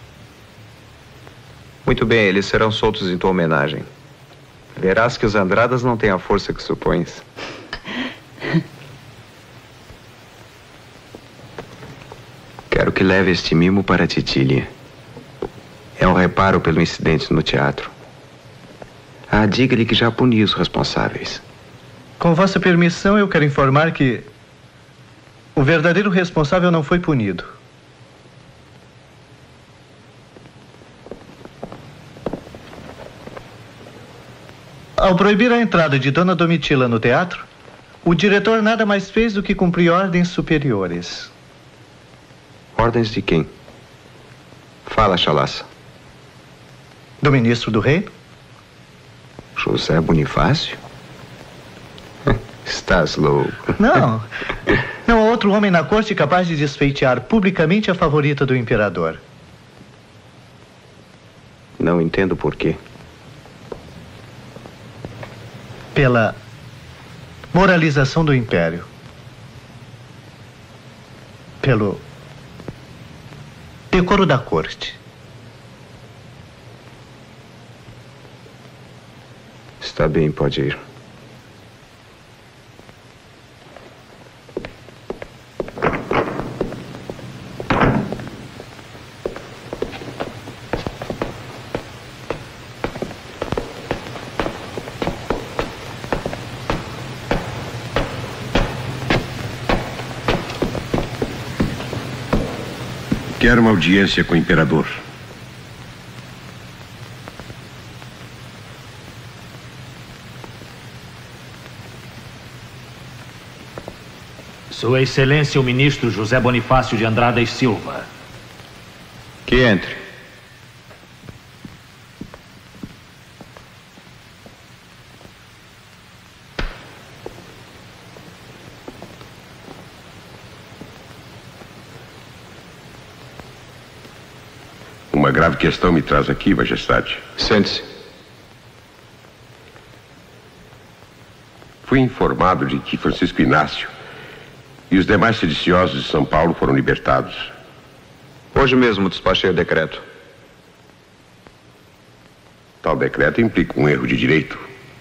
Muito bem, eles serão soltos em tua homenagem. Verás que os Andradas não têm a força que supões. Quero que leve este mimo para Titília. É um reparo pelo incidente no teatro. Ah, diga-lhe que já puni os responsáveis.
Com vossa permissão, eu quero informar que o verdadeiro responsável não foi punido. Ao proibir a entrada de Dona Domitila no teatro, o diretor nada mais fez do que cumprir ordens superiores.
Ordens de quem? Fala, Chalaça.
Do ministro do reino?
José Bonifácio? Estás louco.
Não. Não há outro homem na corte capaz de desfeitear publicamente a favorita do imperador.
Não entendo por quê.
Pela moralização do império. Pelo decoro da corte.
Está bem, pode ir.
Quero uma audiência com o imperador.
Sua Excelência, o ministro José Bonifácio de Andrada e Silva.
Que entre.
Uma grave questão me traz aqui, Majestade.
Sente-se.
Fui informado de que Francisco Inácio e os demais sediciosos de São Paulo foram libertados.
Hoje mesmo despachei o decreto.
Tal decreto implica um erro de direito.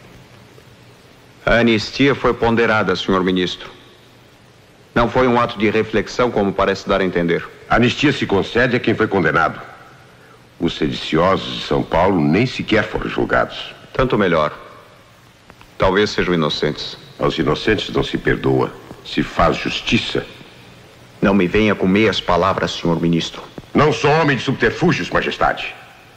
A anistia foi ponderada, senhor ministro. Não foi um ato de reflexão, como parece dar a entender.
A anistia se concede a quem foi condenado. Os sediciosos de São Paulo nem sequer foram julgados.
Tanto melhor. Talvez sejam inocentes.
Aos inocentes não se perdoa. Se faz justiça.
Não me venha com meias palavras, senhor ministro.
Não sou homem de subterfúgios, Majestade.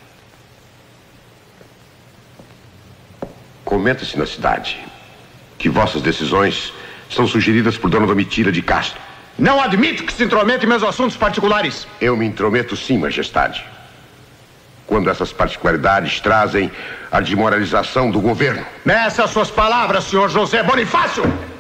Comenta-se na cidade que vossas decisões são sugeridas por Dona Domitila de Castro.
Não admito que se intrometa em meus assuntos particulares.
Eu me intrometo sim, Majestade. Quando essas particularidades trazem a desmoralização do governo.
Nessas suas palavras, senhor José Bonifácio!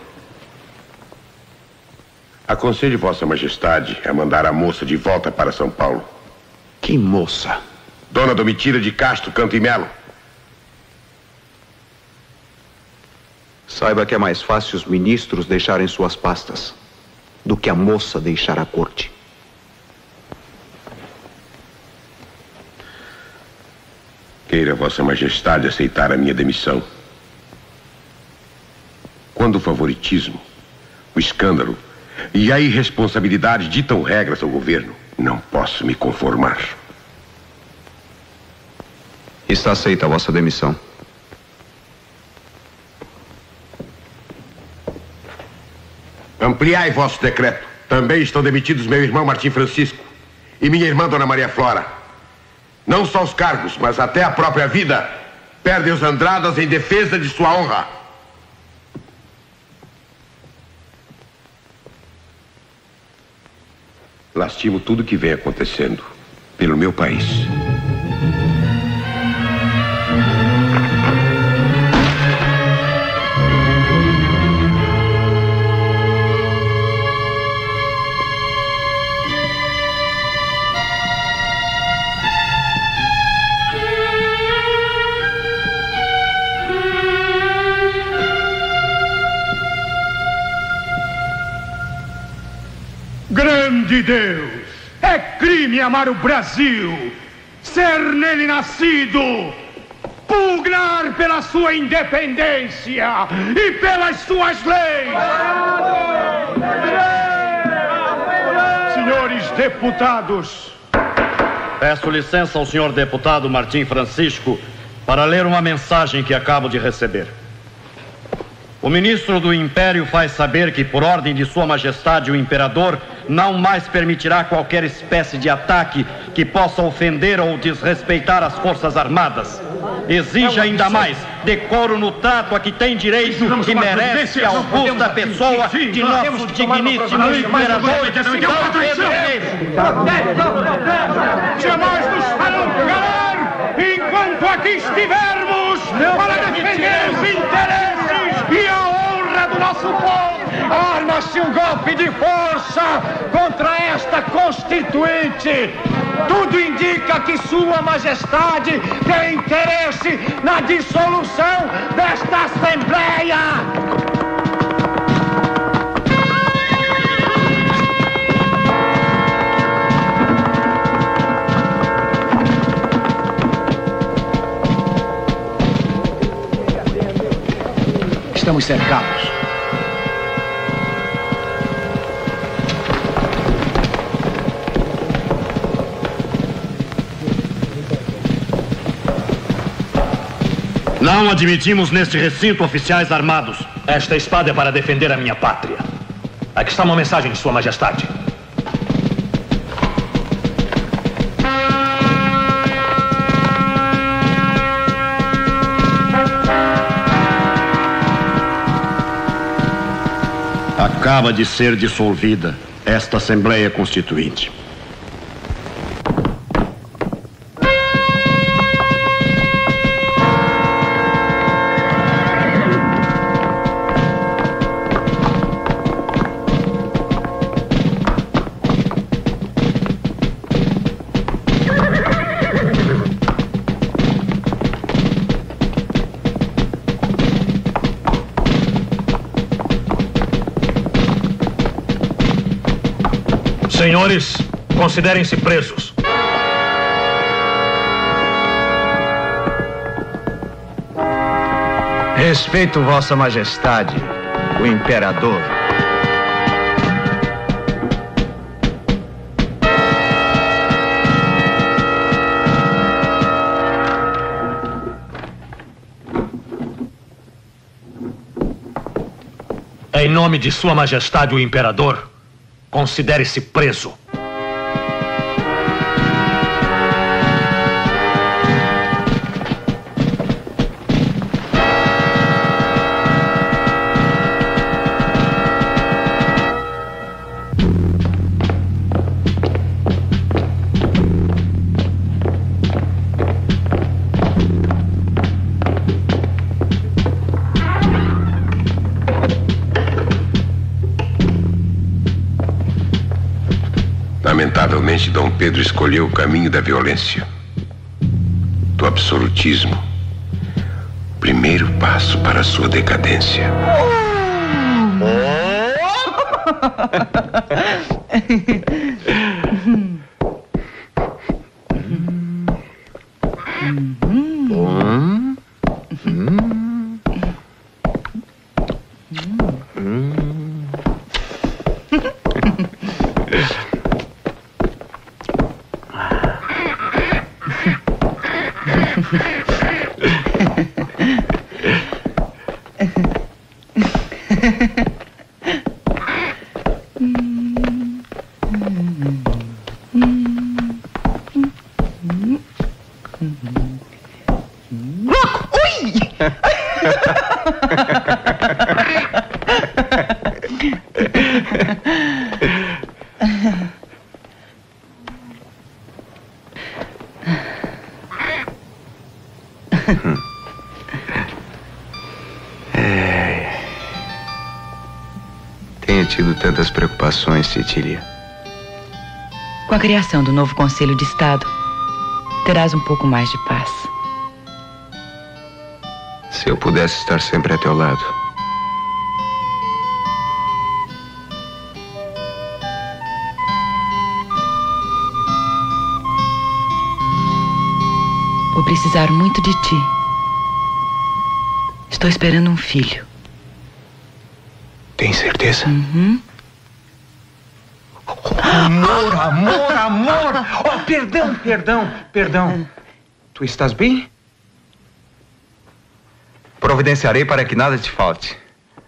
Aconselho Vossa Majestade a mandar a moça de volta para São Paulo.
Que moça?
Dona Domitila de Castro Canto e Melo.
Saiba que é mais fácil os ministros deixarem suas pastas do que a moça deixar a corte.
Queira Vossa Majestade aceitar a minha demissão. Quando o favoritismo, o escândalo e a irresponsabilidade ditam regras ao governo, não posso me conformar.
Está aceita a vossa demissão.
Ampliai vosso decreto. Também estão demitidos meu irmão Martim Francisco e minha irmã Dona Maria Flora. Não só os cargos, mas até a própria vida perdem os Andradas em defesa de sua honra. Lastimo tudo que vem acontecendo pelo meu país.
Grande Deus! É crime amar o Brasil, ser nele nascido, pugnar pela sua independência e pelas suas leis! Senhores deputados!
Peço licença ao senhor deputado Martim Francisco para ler uma mensagem que acabo de receber. O ministro do Império faz saber que, por ordem de Sua Majestade o Imperador, não mais permitirá qualquer espécie de ataque que possa ofender ou desrespeitar as Forças Armadas. Exige ainda mais decoro no trato a que tem direito e merece a augusta pessoa de nosso digníssimo Imperador de Dom Pedro I.
Jamais nos farão calar enquanto aqui estivermos para defender os interesses e a honra do nosso povo. Arma-se um golpe de força contra esta Constituinte. Tudo indica que Sua Majestade tem interesse na dissolução desta Assembleia.
Estamos cercados.
Não admitimos neste recinto oficiais armados.
Esta espada é para defender a minha pátria. Aqui está uma mensagem de Sua Majestade.
Acaba de ser dissolvida esta Assembleia Constituinte.
Senhores, considerem-se presos.
Respeito Vossa Majestade, o Imperador.
Em nome de Sua Majestade o Imperador, considere-se preso.
Lamentavelmente, Dom Pedro escolheu o caminho da violência, do absolutismo,
primeiro passo para a sua decadência.
Tenho tido tantas preocupações, Cecília.
Com a criação do novo Conselho de Estado, terás um pouco mais de paz.
Se eu pudesse estar sempre a teu lado.
Vou precisar muito de ti. Estou esperando um filho.
Tem certeza?
Uhum.
Amor, amor, amor! Oh, perdão. Tu estás bem? Providenciarei para que nada te falte.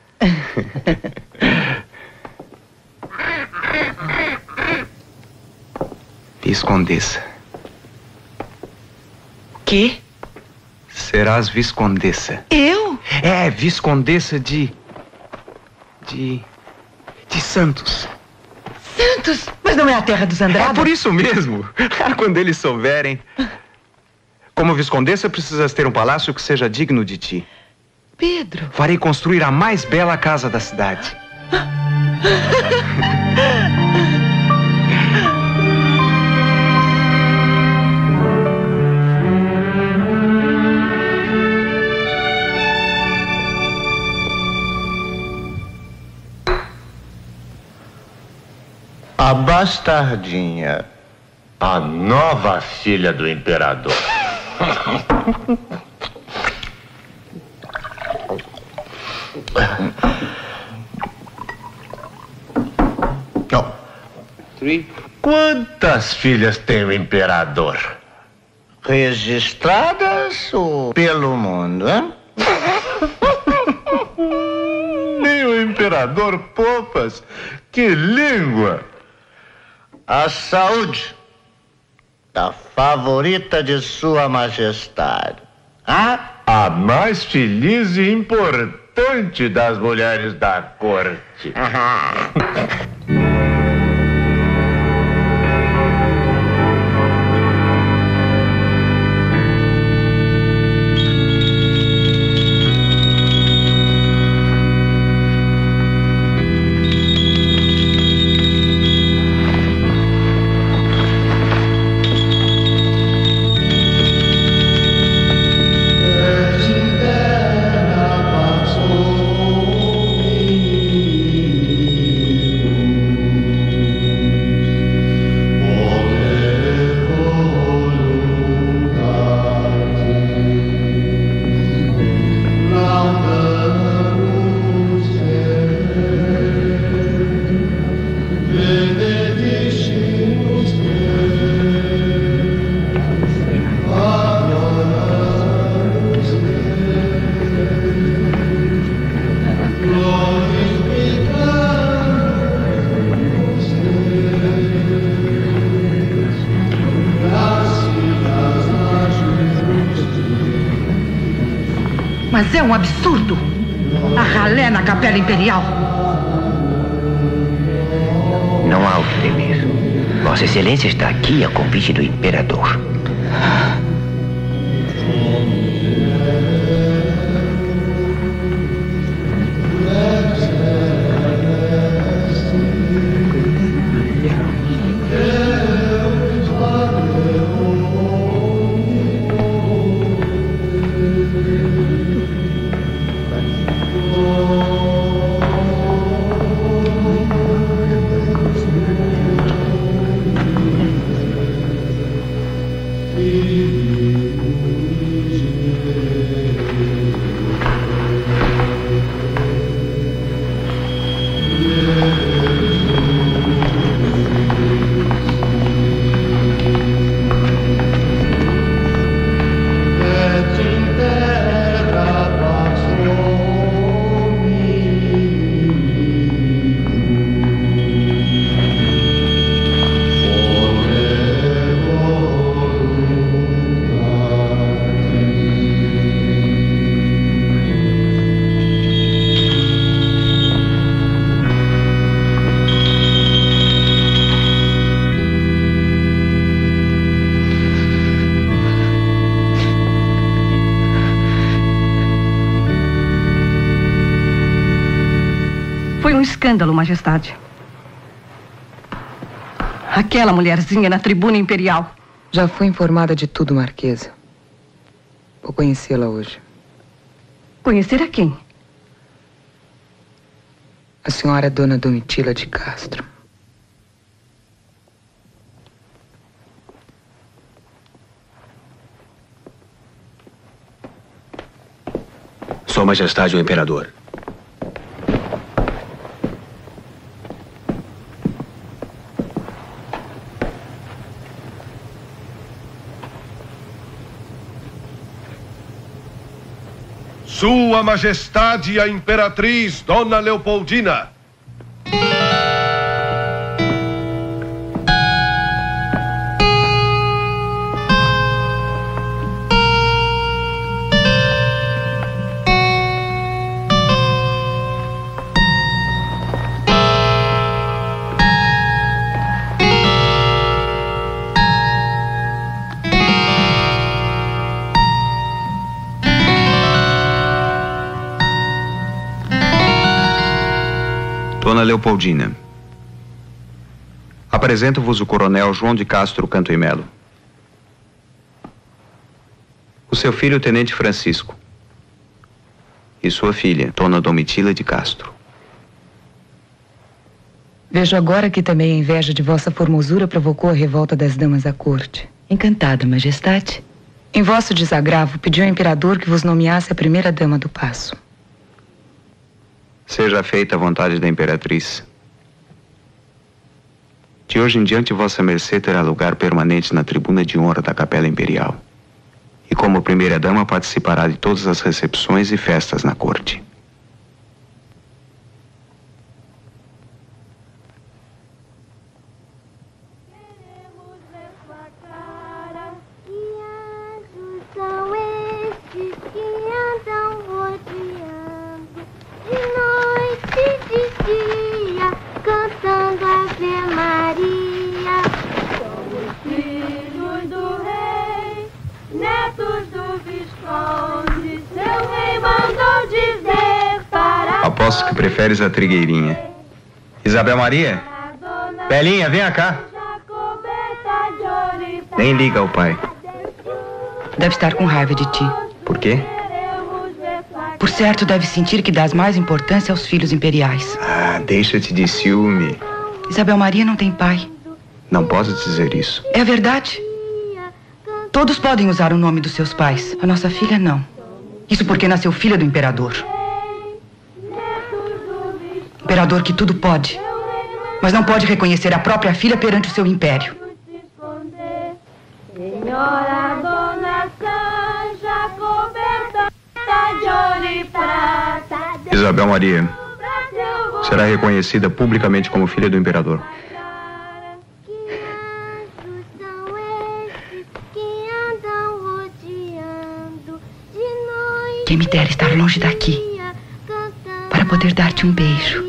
Viscondessa.
Que?
Serás viscondessa.
Eu?
É, viscondessa de Santos.
Santos? Mas não é a terra dos Andradas?
É por isso mesmo. Quando eles souberem. Como viscondessa, precisas ter um palácio que seja digno de ti.
Pedro.
Farei construir a mais bela casa da cidade.
A bastardinha, a nova filha do imperador. Quantas filhas tem o imperador? Registradas ou pelo mundo, hein? Nem o imperador poupas. Que língua! A saúde da favorita de Sua Majestade. A mais feliz e importante das mulheres da corte.
Mas é um absurdo. A ralé na Capela Imperial.
Não há o que temer. Vossa Excelência está aqui a convite do imperador.
escândalo, Majestade. Aquela mulherzinha na tribuna imperial.
Já fui informada de tudo, Marquesa. Vou conhecê-la hoje.
Conhecer a quem?
A senhora Dona Domitila de Castro.
Sua Majestade o Imperador.
Sua Majestade a Imperatriz Dona Leopoldina.
Dona Leopoldina, apresento-vos o coronel João de Castro Canto e Melo. O seu filho, o tenente Francisco. E sua filha, Dona Domitila de Castro.
Vejo agora que também a inveja de vossa formosura provocou a revolta das damas à corte. Encantada, Majestade. Em vosso desagravo, pedi ao imperador que vos nomeasse a primeira dama do paço.
Seja feita a vontade da Imperatriz. De hoje em diante, vossa mercê terá lugar permanente na tribuna de honra da Capela Imperial. E como primeira-dama participará de todas as recepções e festas na corte.
Cantando Ave Maria, somos filhos do rei, netos do Visconde, seu rei mandou dizer para...
Aposto que preferes a trigueirinha. Isabel Maria? Belinha, vem cá. Nem liga ao pai.
Deve estar com raiva de ti.
Por quê?
Por certo, deve sentir que dás mais importância aos filhos imperiais.
Ah, deixa-te de ciúme.
Isabel Maria não tem pai.
Não posso dizer isso.
É a verdade. Todos podem usar o nome dos seus pais. A nossa filha, não. Isso porque nasceu filha do imperador. Imperador que tudo pode, mas não pode reconhecer a própria filha perante o seu império.
Senhora Dona Sanja, coberta de ouro e prata.
Isabel Maria será reconhecida publicamente como filha do imperador.
Quem me dera estar longe daqui para poder dar-te um beijo.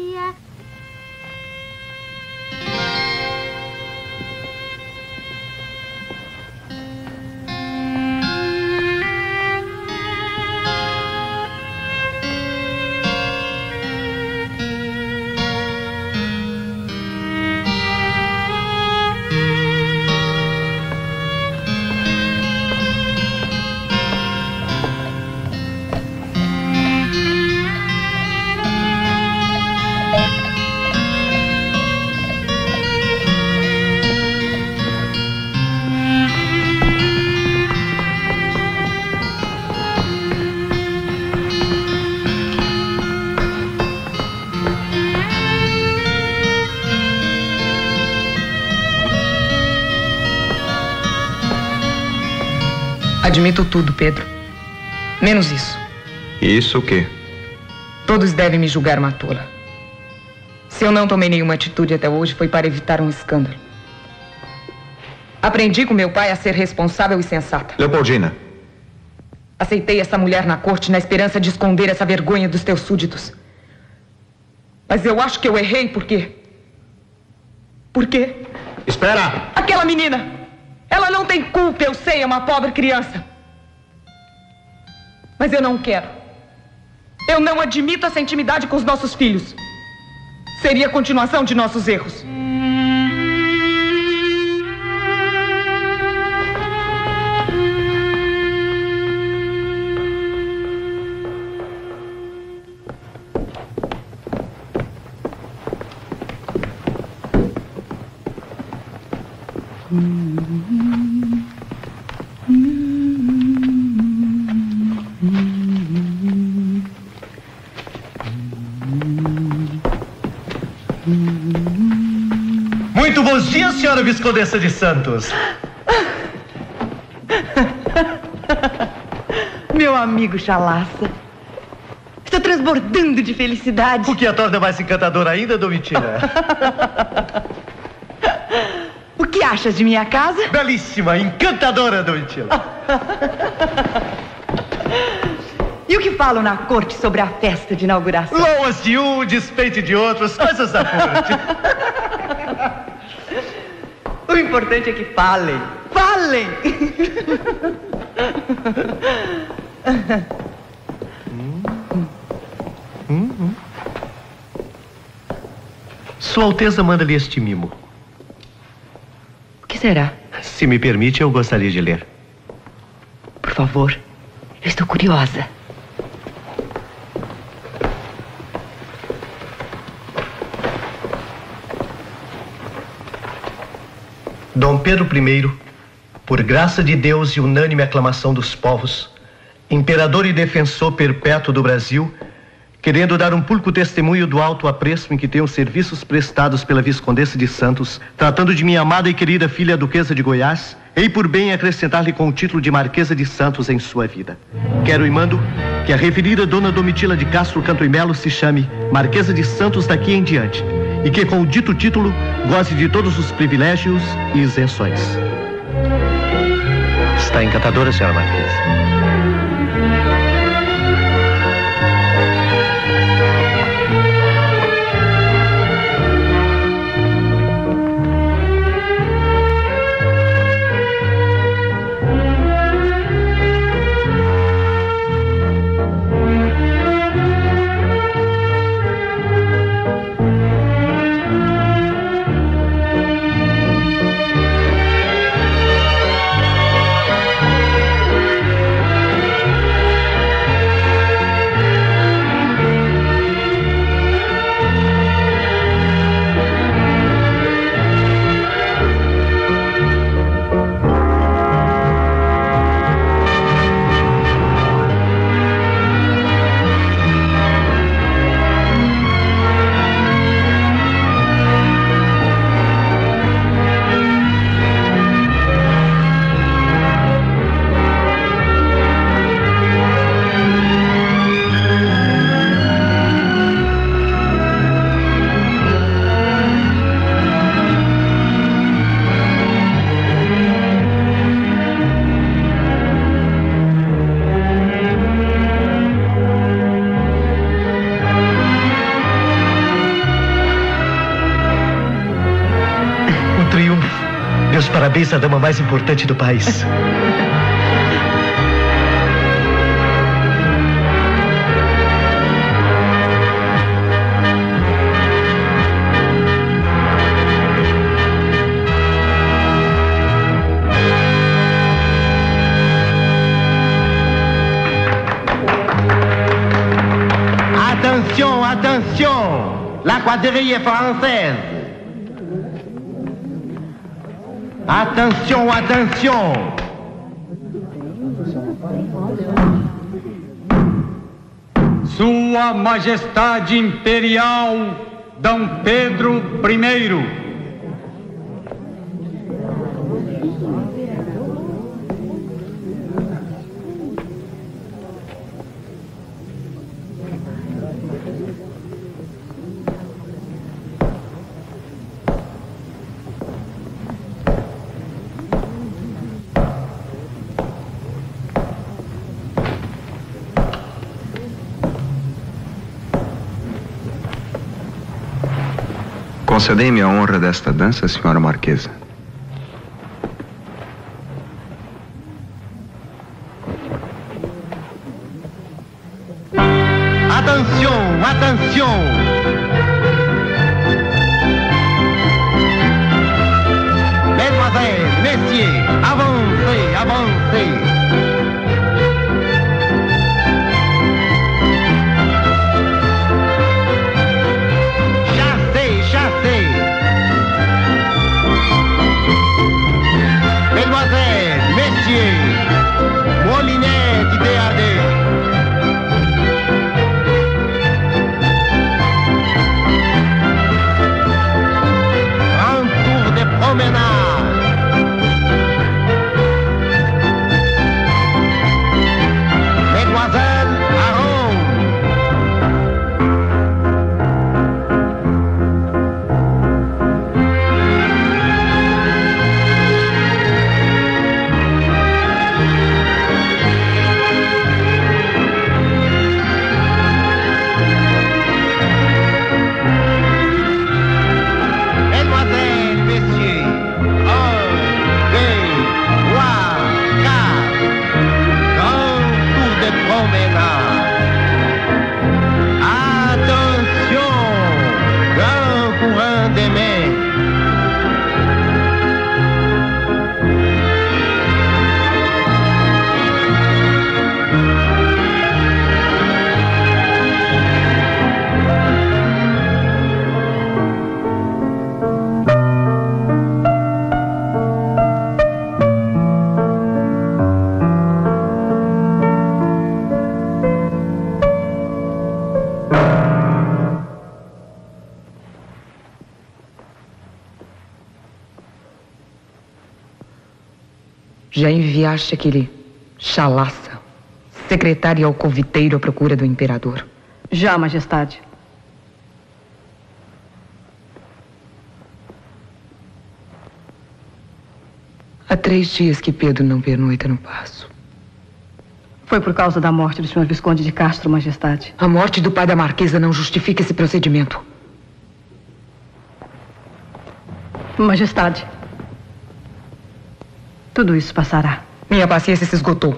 Admito tudo, Pedro. Menos isso.
Isso o quê?
Todos devem me julgar uma tola. Se eu não tomei nenhuma atitude até hoje, foi para evitar um escândalo. Aprendi com meu pai a ser responsável e sensata.
Leopoldina.
Aceitei essa mulher na corte na esperança de esconder essa vergonha dos teus súditos. Mas eu acho que eu errei porque... Por quê?
Espera!
Aquela menina! Ela não tem culpa, eu sei, é uma pobre criança. Mas eu não quero. Eu não admito essa intimidade com os nossos filhos. seria a continuação de nossos erros.
Muito bons dias, senhora Viscondessa de Santos.
Meu amigo Chalaça. Estou transbordando de felicidade.
O que a torna mais encantadora ainda, Domitila?
O que achas de minha casa?
Belíssima, encantadora, Domitila.
E o que falam na corte sobre a festa de inauguração?
Loas de um, despeito de outros, coisas da corte.
O importante é que falem. Falem!
Sua Alteza manda-lhe este mimo.
O que será?
Se me permite, eu gostaria de ler.
Por favor, eu estou curiosa.
Dom Pedro I, por graça de Deus e unânime aclamação dos povos, imperador e defensor perpétuo do Brasil, querendo dar um público testemunho do alto apreço em que tenho os serviços prestados pela Viscondessa de Santos, tratando de minha amada e querida filha a Duquesa de Goiás, hei por bem acrescentar-lhe com o título de Marquesa de Santos em sua vida. Quero e mando que a referida Dona Domitila de Castro Canto e Melo se chame Marquesa de Santos daqui em diante, e que com o dito título goze de todos os privilégios e isenções. Está encantadora, senhora Marquesa. Meus parabéns à dama mais importante do país.
Attention, attention! La quadrille est française. Attention, attention!
Sua Majestade Imperial Dom Pedro I.
Concedei-me a honra desta dança, senhora Marquesa.
Attention, attention!
Já enviaste aquele chalaça, secretário e alcoviteiro à procura do imperador?
Já, majestade.
Há 3 dias que Pedro não pernoita no paço.
Foi por causa da morte do senhor Visconde de Castro, majestade.
A morte do pai da marquesa não justifica esse procedimento.
Majestade, tudo isso passará.
Minha paciência se esgotou.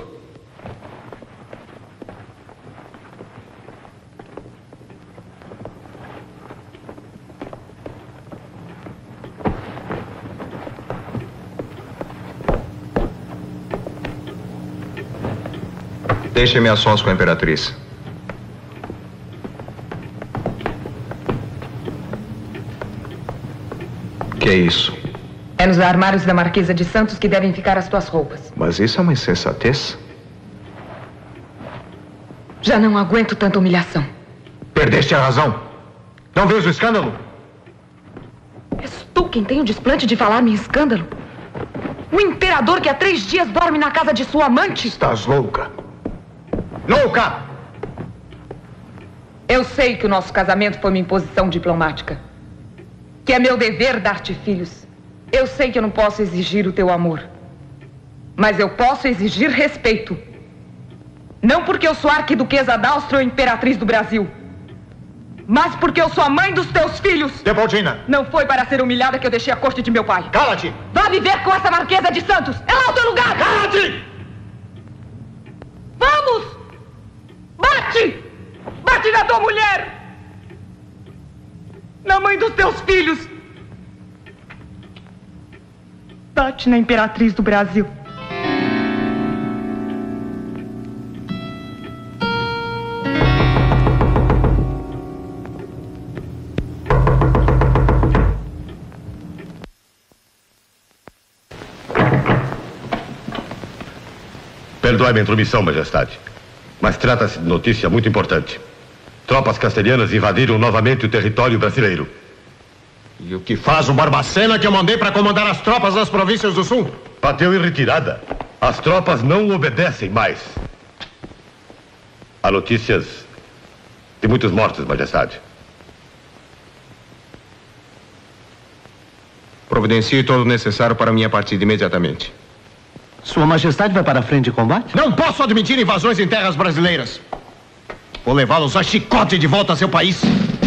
Deixe-me a sós com a imperatriz. Que é isso?
É nos armários da Marquesa de Santos que devem ficar as tuas roupas.
Mas isso é uma insensatez.
Já não aguento tanta humilhação.
Perdeste a razão. Não vês o escândalo?
És tu quem tem o desplante de falar-me em escândalo? O imperador que há 3 dias dorme na casa de sua amante?
Estás louca. Louca!
Eu sei que o nosso casamento foi uma imposição diplomática. Que é meu dever dar-te filhos. Eu sei que eu não posso exigir o teu amor. Mas eu posso exigir respeito. Não porque eu sou arquiduquesa d'Áustria ou imperatriz do Brasil. Mas porque eu sou a mãe dos teus filhos.
Leopoldina!
Não foi para ser humilhada que eu deixei a corte de meu pai.
Cala-te!
Vá viver com essa Marquesa de Santos. É lá o teu lugar!
Cala-te!
Vamos! Bate! Bate na tua mulher! Na mãe dos teus filhos! Bate na imperatriz do Brasil.
Perdoe-me a intromissão, majestade. Mas trata-se de notícia muito importante. Tropas castelhanas invadiram novamente o território brasileiro.
E o que faz o Barbacena que eu mandei para comandar as tropas das províncias do sul?
Bateu em retirada. As tropas não obedecem mais. Há notícias de muitos mortos, majestade.
Providencie todo o necessário para minha partida imediatamente.
Sua Majestade vai para a frente de combate?
Não posso admitir invasões em terras brasileiras. Vou levá-los a chicote de volta a seu país.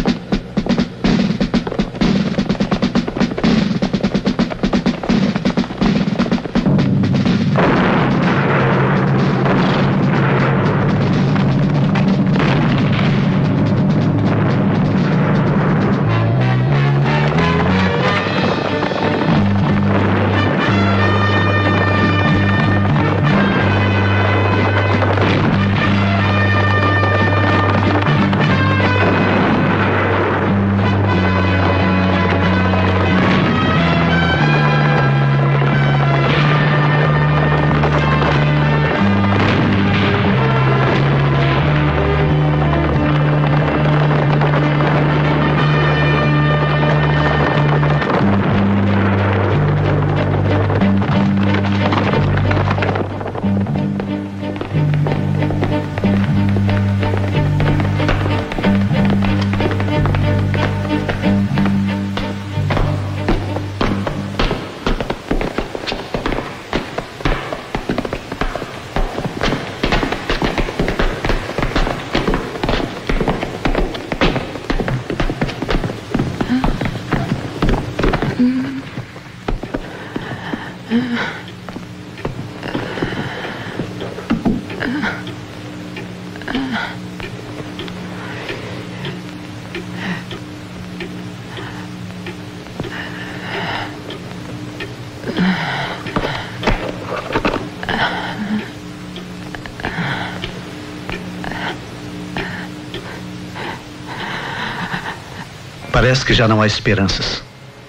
Parece que já não há esperanças.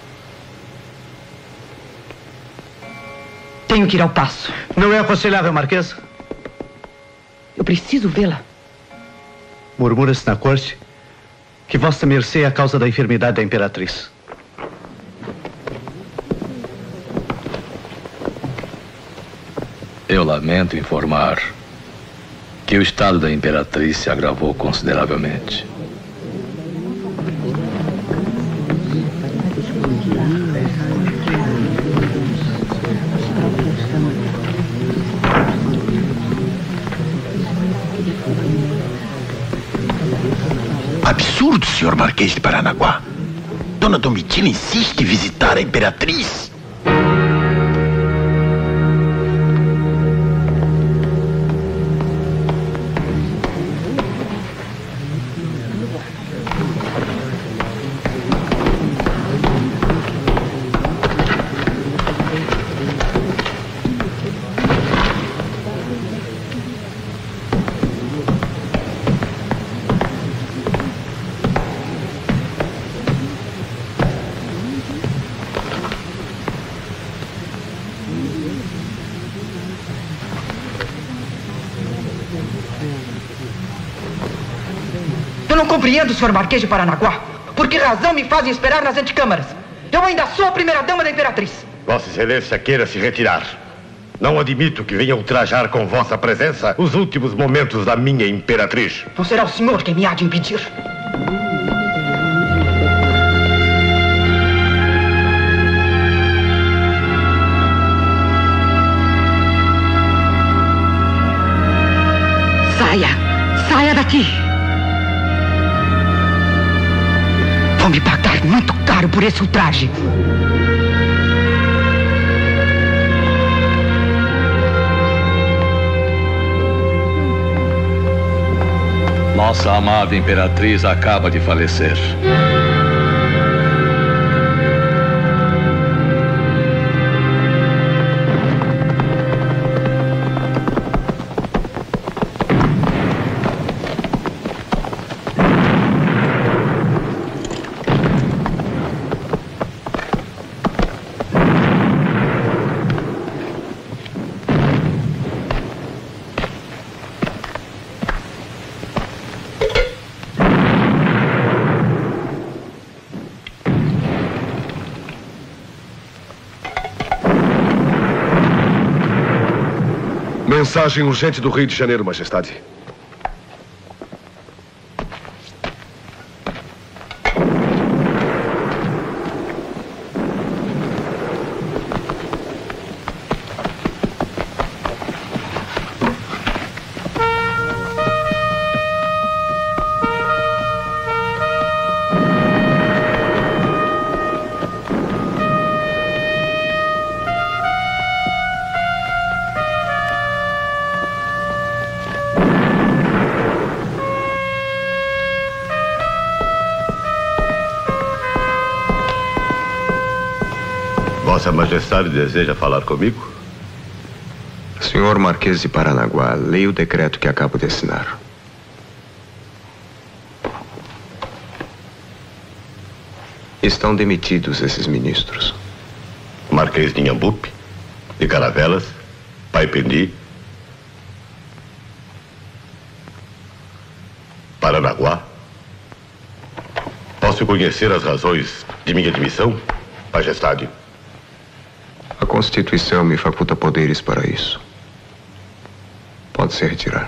Tenho que ir ao paço.
Não é aconselhável, Marquesa?
Eu preciso vê-la.
Murmura-se na corte que Vossa Mercê é a causa da enfermidade da imperatriz.
Eu lamento informar que o estado da Imperatriz se agravou consideravelmente.
Absurdo, senhor Marquês de Paranaguá. Dona Domitila insiste em visitar a Imperatriz.
Eu não compreendo, senhor Marquês de Paranaguá. Por que razão me fazem esperar nas antecâmaras? Eu ainda sou a primeira-dama da Imperatriz.
Vossa Excelência queira se retirar. Não admito que venha ultrajar com vossa presença os últimos momentos da minha Imperatriz.
Não será o senhor quem me há de impedir.
Saia! Saia daqui!
Vão me pagar muito caro por esse ultraje.
Nossa amada Imperatriz acaba de falecer.
Mensagem urgente do Rio de Janeiro, Majestade.
Vossa Majestade deseja falar comigo?
Senhor Marquês de Paranaguá, leia o decreto que acabo de assinar. Estão demitidos esses ministros.
Marquês de Inhambupe, de Caravelas, Paipendi, Paranaguá. Posso conhecer as razões de minha demissão, Majestade?
A Constituição me faculta poderes para isso. Pode se retirar.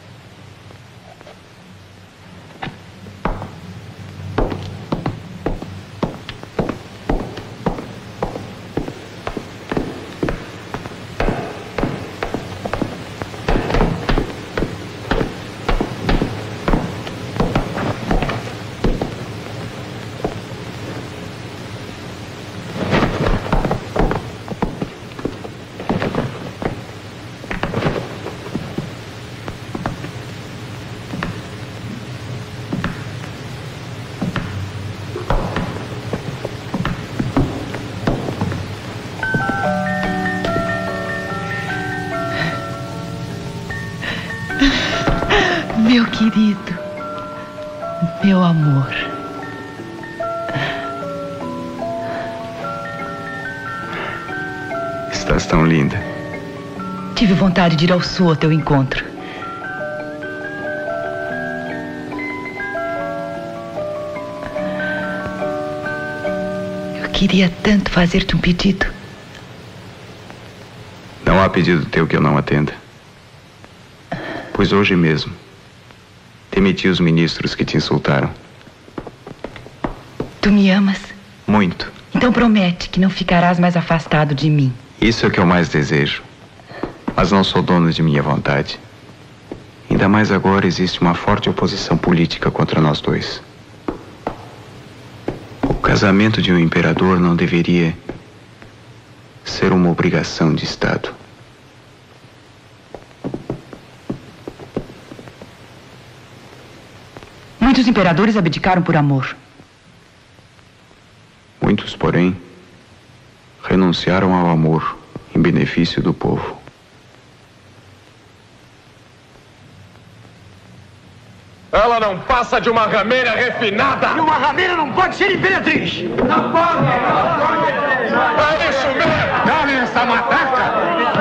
Meu querido, meu amor.
Estás tão linda.
Tive vontade de ir ao sul ao teu encontro. Eu queria tanto fazer-te um pedido.
Não Não há pedido teu que eu não atenda. Pois hoje mesmo demiti os ministros que te insultaram.
Tu me amas?
Muito.
Então promete que não ficarás mais afastado de mim.
Isso é o que eu mais desejo. Mas não sou dono de minha vontade. Ainda mais agora existe uma forte oposição política contra nós dois. O casamento de um imperador não deveria ser uma obrigação de Estado.
Muitos imperadores abdicaram por amor.
Muitos, porém, renunciaram ao amor em benefício do povo.
Ela não passa de uma rameira refinada!
E uma rameira não pode ser imperatriz! Não pode!
É isso mesmo!
Calem essa matraca!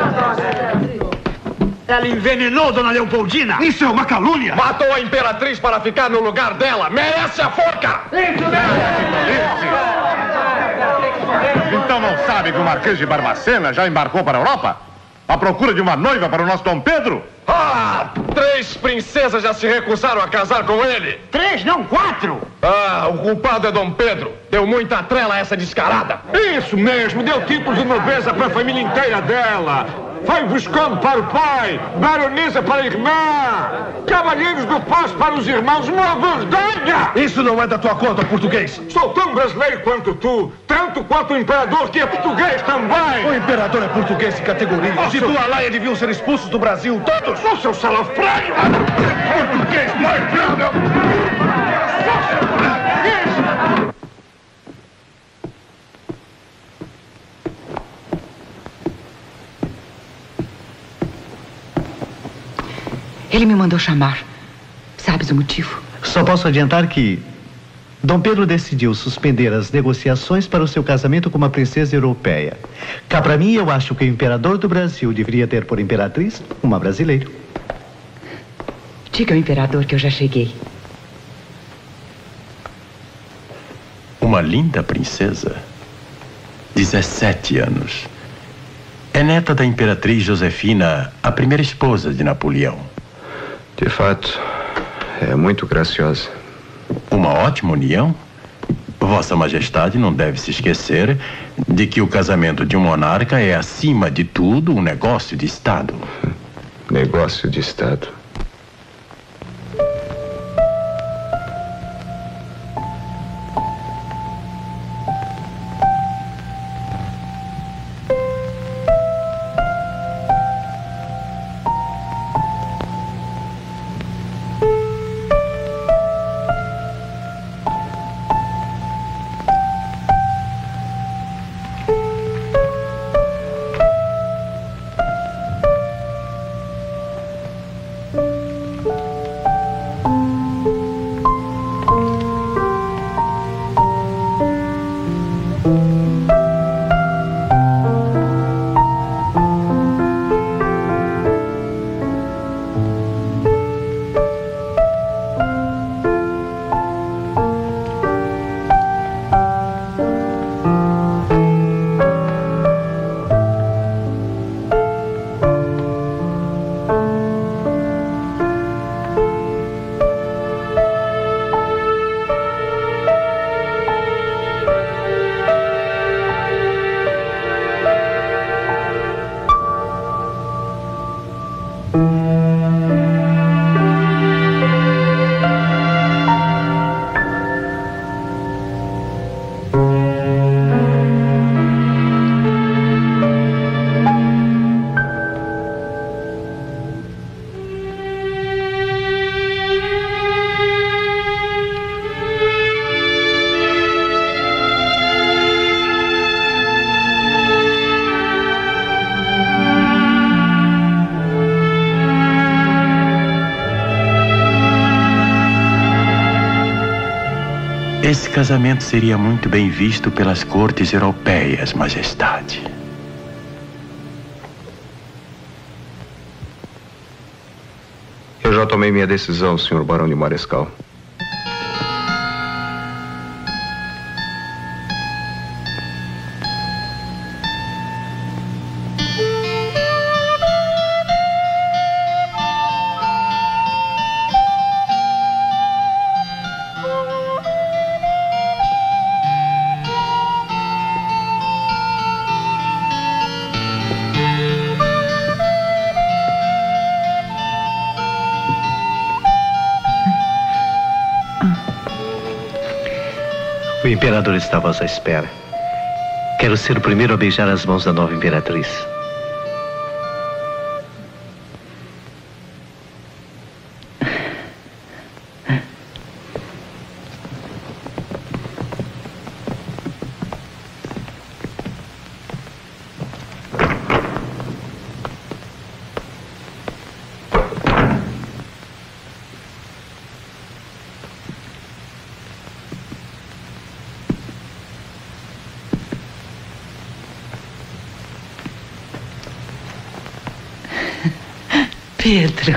Ela envenenou Dona Leopoldina! Isso é uma calúnia!
Matou a imperatriz para ficar no lugar dela! Merece a forca!
Isso mesmo!
Então não sabe que o Marquês de Barbacena já embarcou para a Europa? À procura de uma noiva para o nosso Dom Pedro? Ah! 3 princesas já se recusaram a casar com ele!
3, não 4!
Ah, o culpado é Dom Pedro. Deu muita trela a essa descarada.
Isso mesmo, deu títulos de nobreza para a família inteira dela. Foi buscando para o pai, baronesa para a irmã, cavalheiros do passo para os irmãos, uma vergonha!
Isso não é da tua conta, português.
Sou tão brasileiro quanto tu, tanto quanto o imperador, que é português também.
O imperador é português de categoria.
Nossa.
Se tu, Alaia, deviam ser expulsos do Brasil, todos.
Ô, seu salafrário!
Português, mais
Ele me mandou chamar. Sabes o motivo?
Só posso adiantar que Dom Pedro decidiu suspender as negociações para o seu casamento com uma princesa europeia. Cá para mim, eu acho que o imperador do Brasil deveria ter por imperatriz uma brasileira.
Diga ao imperador que eu já cheguei.
Uma linda princesa. 17 anos. É neta da imperatriz Josefina, a primeira esposa de Napoleão.
De fato, é muito graciosa.
Uma ótima união. Vossa Majestade não deve se esquecer de que o casamento de um monarca é, acima de tudo, um negócio de Estado.
Negócio de Estado.
Esse casamento seria muito bem visto pelas cortes europeias, Majestade.
Eu já tomei minha decisão, senhor Barão de Marescal.
imperador está à vossa espera. Quero ser o primeiro a beijar as mãos da nova imperatriz.
Pedro.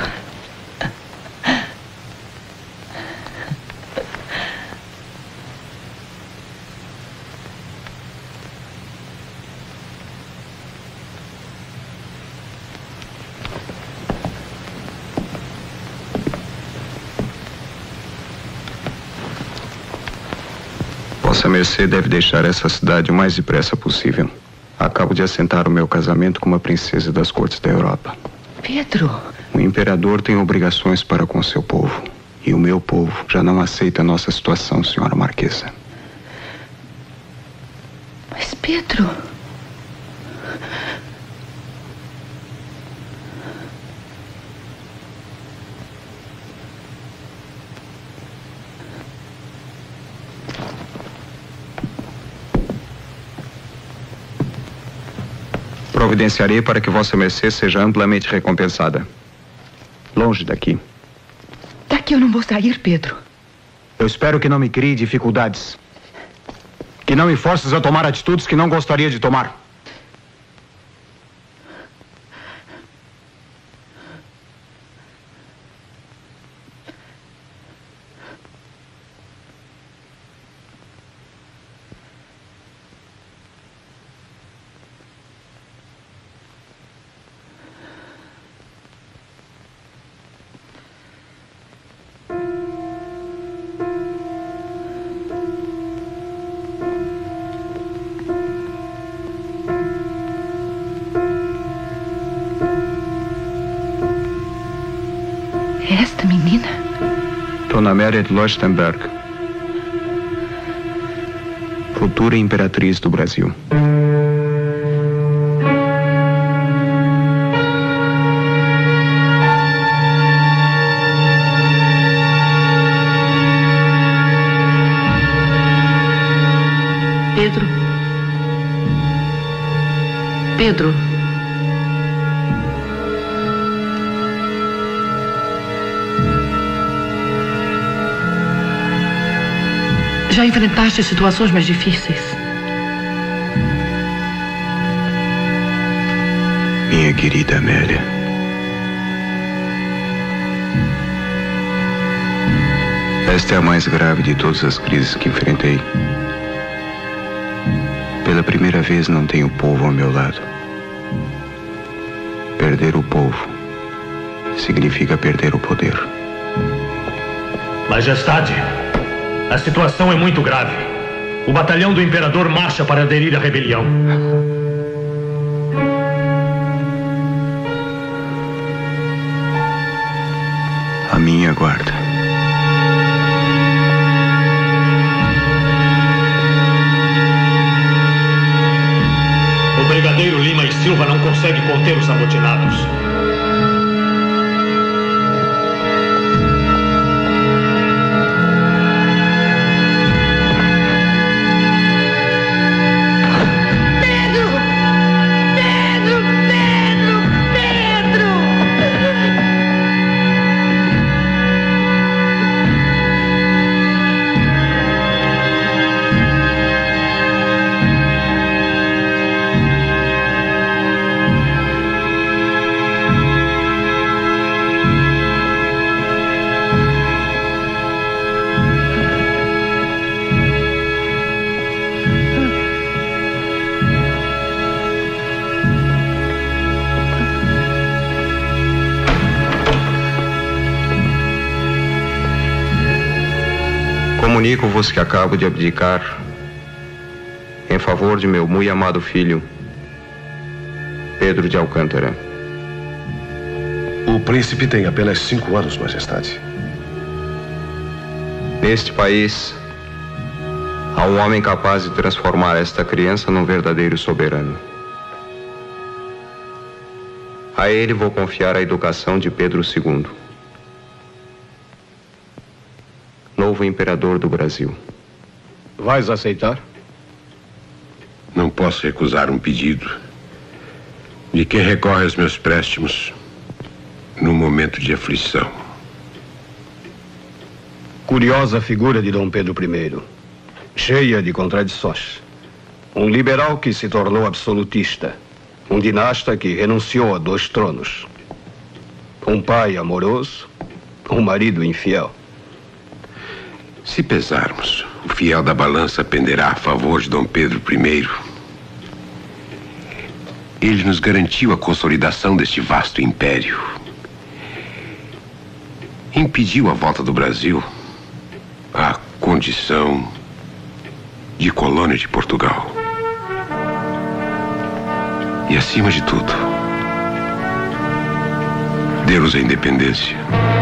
Vossa Mercê deve deixar essa cidade o mais depressa possível. Acabo de assentar o meu casamento com uma princesa das cortes da Europa.
Pedro.
O imperador tem obrigações para com seu povo. E o meu povo já não aceita a nossa situação, senhora Marquesa.
Mas, Pedro...
Providenciarei para que Vossa Mercê seja amplamente recompensada. Longe daqui.
Daqui eu não vou sair, Pedro.
Eu espero que não me crie dificuldades. Que não me forces a tomar atitudes que não gostaria de tomar.
Esta menina?
Dona Meret Leuchtenberg, futura imperatriz do Brasil.
Pedro. Pedro. Já enfrentaste situações mais difíceis?
Minha querida Amélia. Esta é a mais grave de todas as crises que enfrentei. Pela primeira vez não tenho o povo ao meu lado. Perder o povo significa perder o poder.
Majestade, a situação é muito grave. O batalhão do imperador marcha para aderir à rebelião.
A minha guarda.
O brigadeiro Lima e Silva não consegue conter os amotinados.
Comunico-vos que acabo de abdicar em favor de meu muito amado filho, Pedro de Alcântara.
O príncipe tem apenas 5 anos, Majestade.
Neste país, há Há um homem capaz de transformar esta criança num verdadeiro soberano. A ele vou confiar a educação de Pedro II, novo imperador do Brasil.
Vais aceitar?
Não posso recusar um pedido de quem recorre aos meus préstimos num momento de aflição.
Curiosa figura de Dom Pedro I, cheia de contradições. Um liberal que se tornou absolutista. Um dinasta que renunciou a 2 tronos. Um pai amoroso, um marido infiel.
Se pesarmos, o fiel da balança penderá a favor de Dom Pedro I. Ele nos garantiu a consolidação deste vasto império. Impediu a volta do Brasil à condição de colônia de Portugal. E, acima de tudo, deu-nos a independência.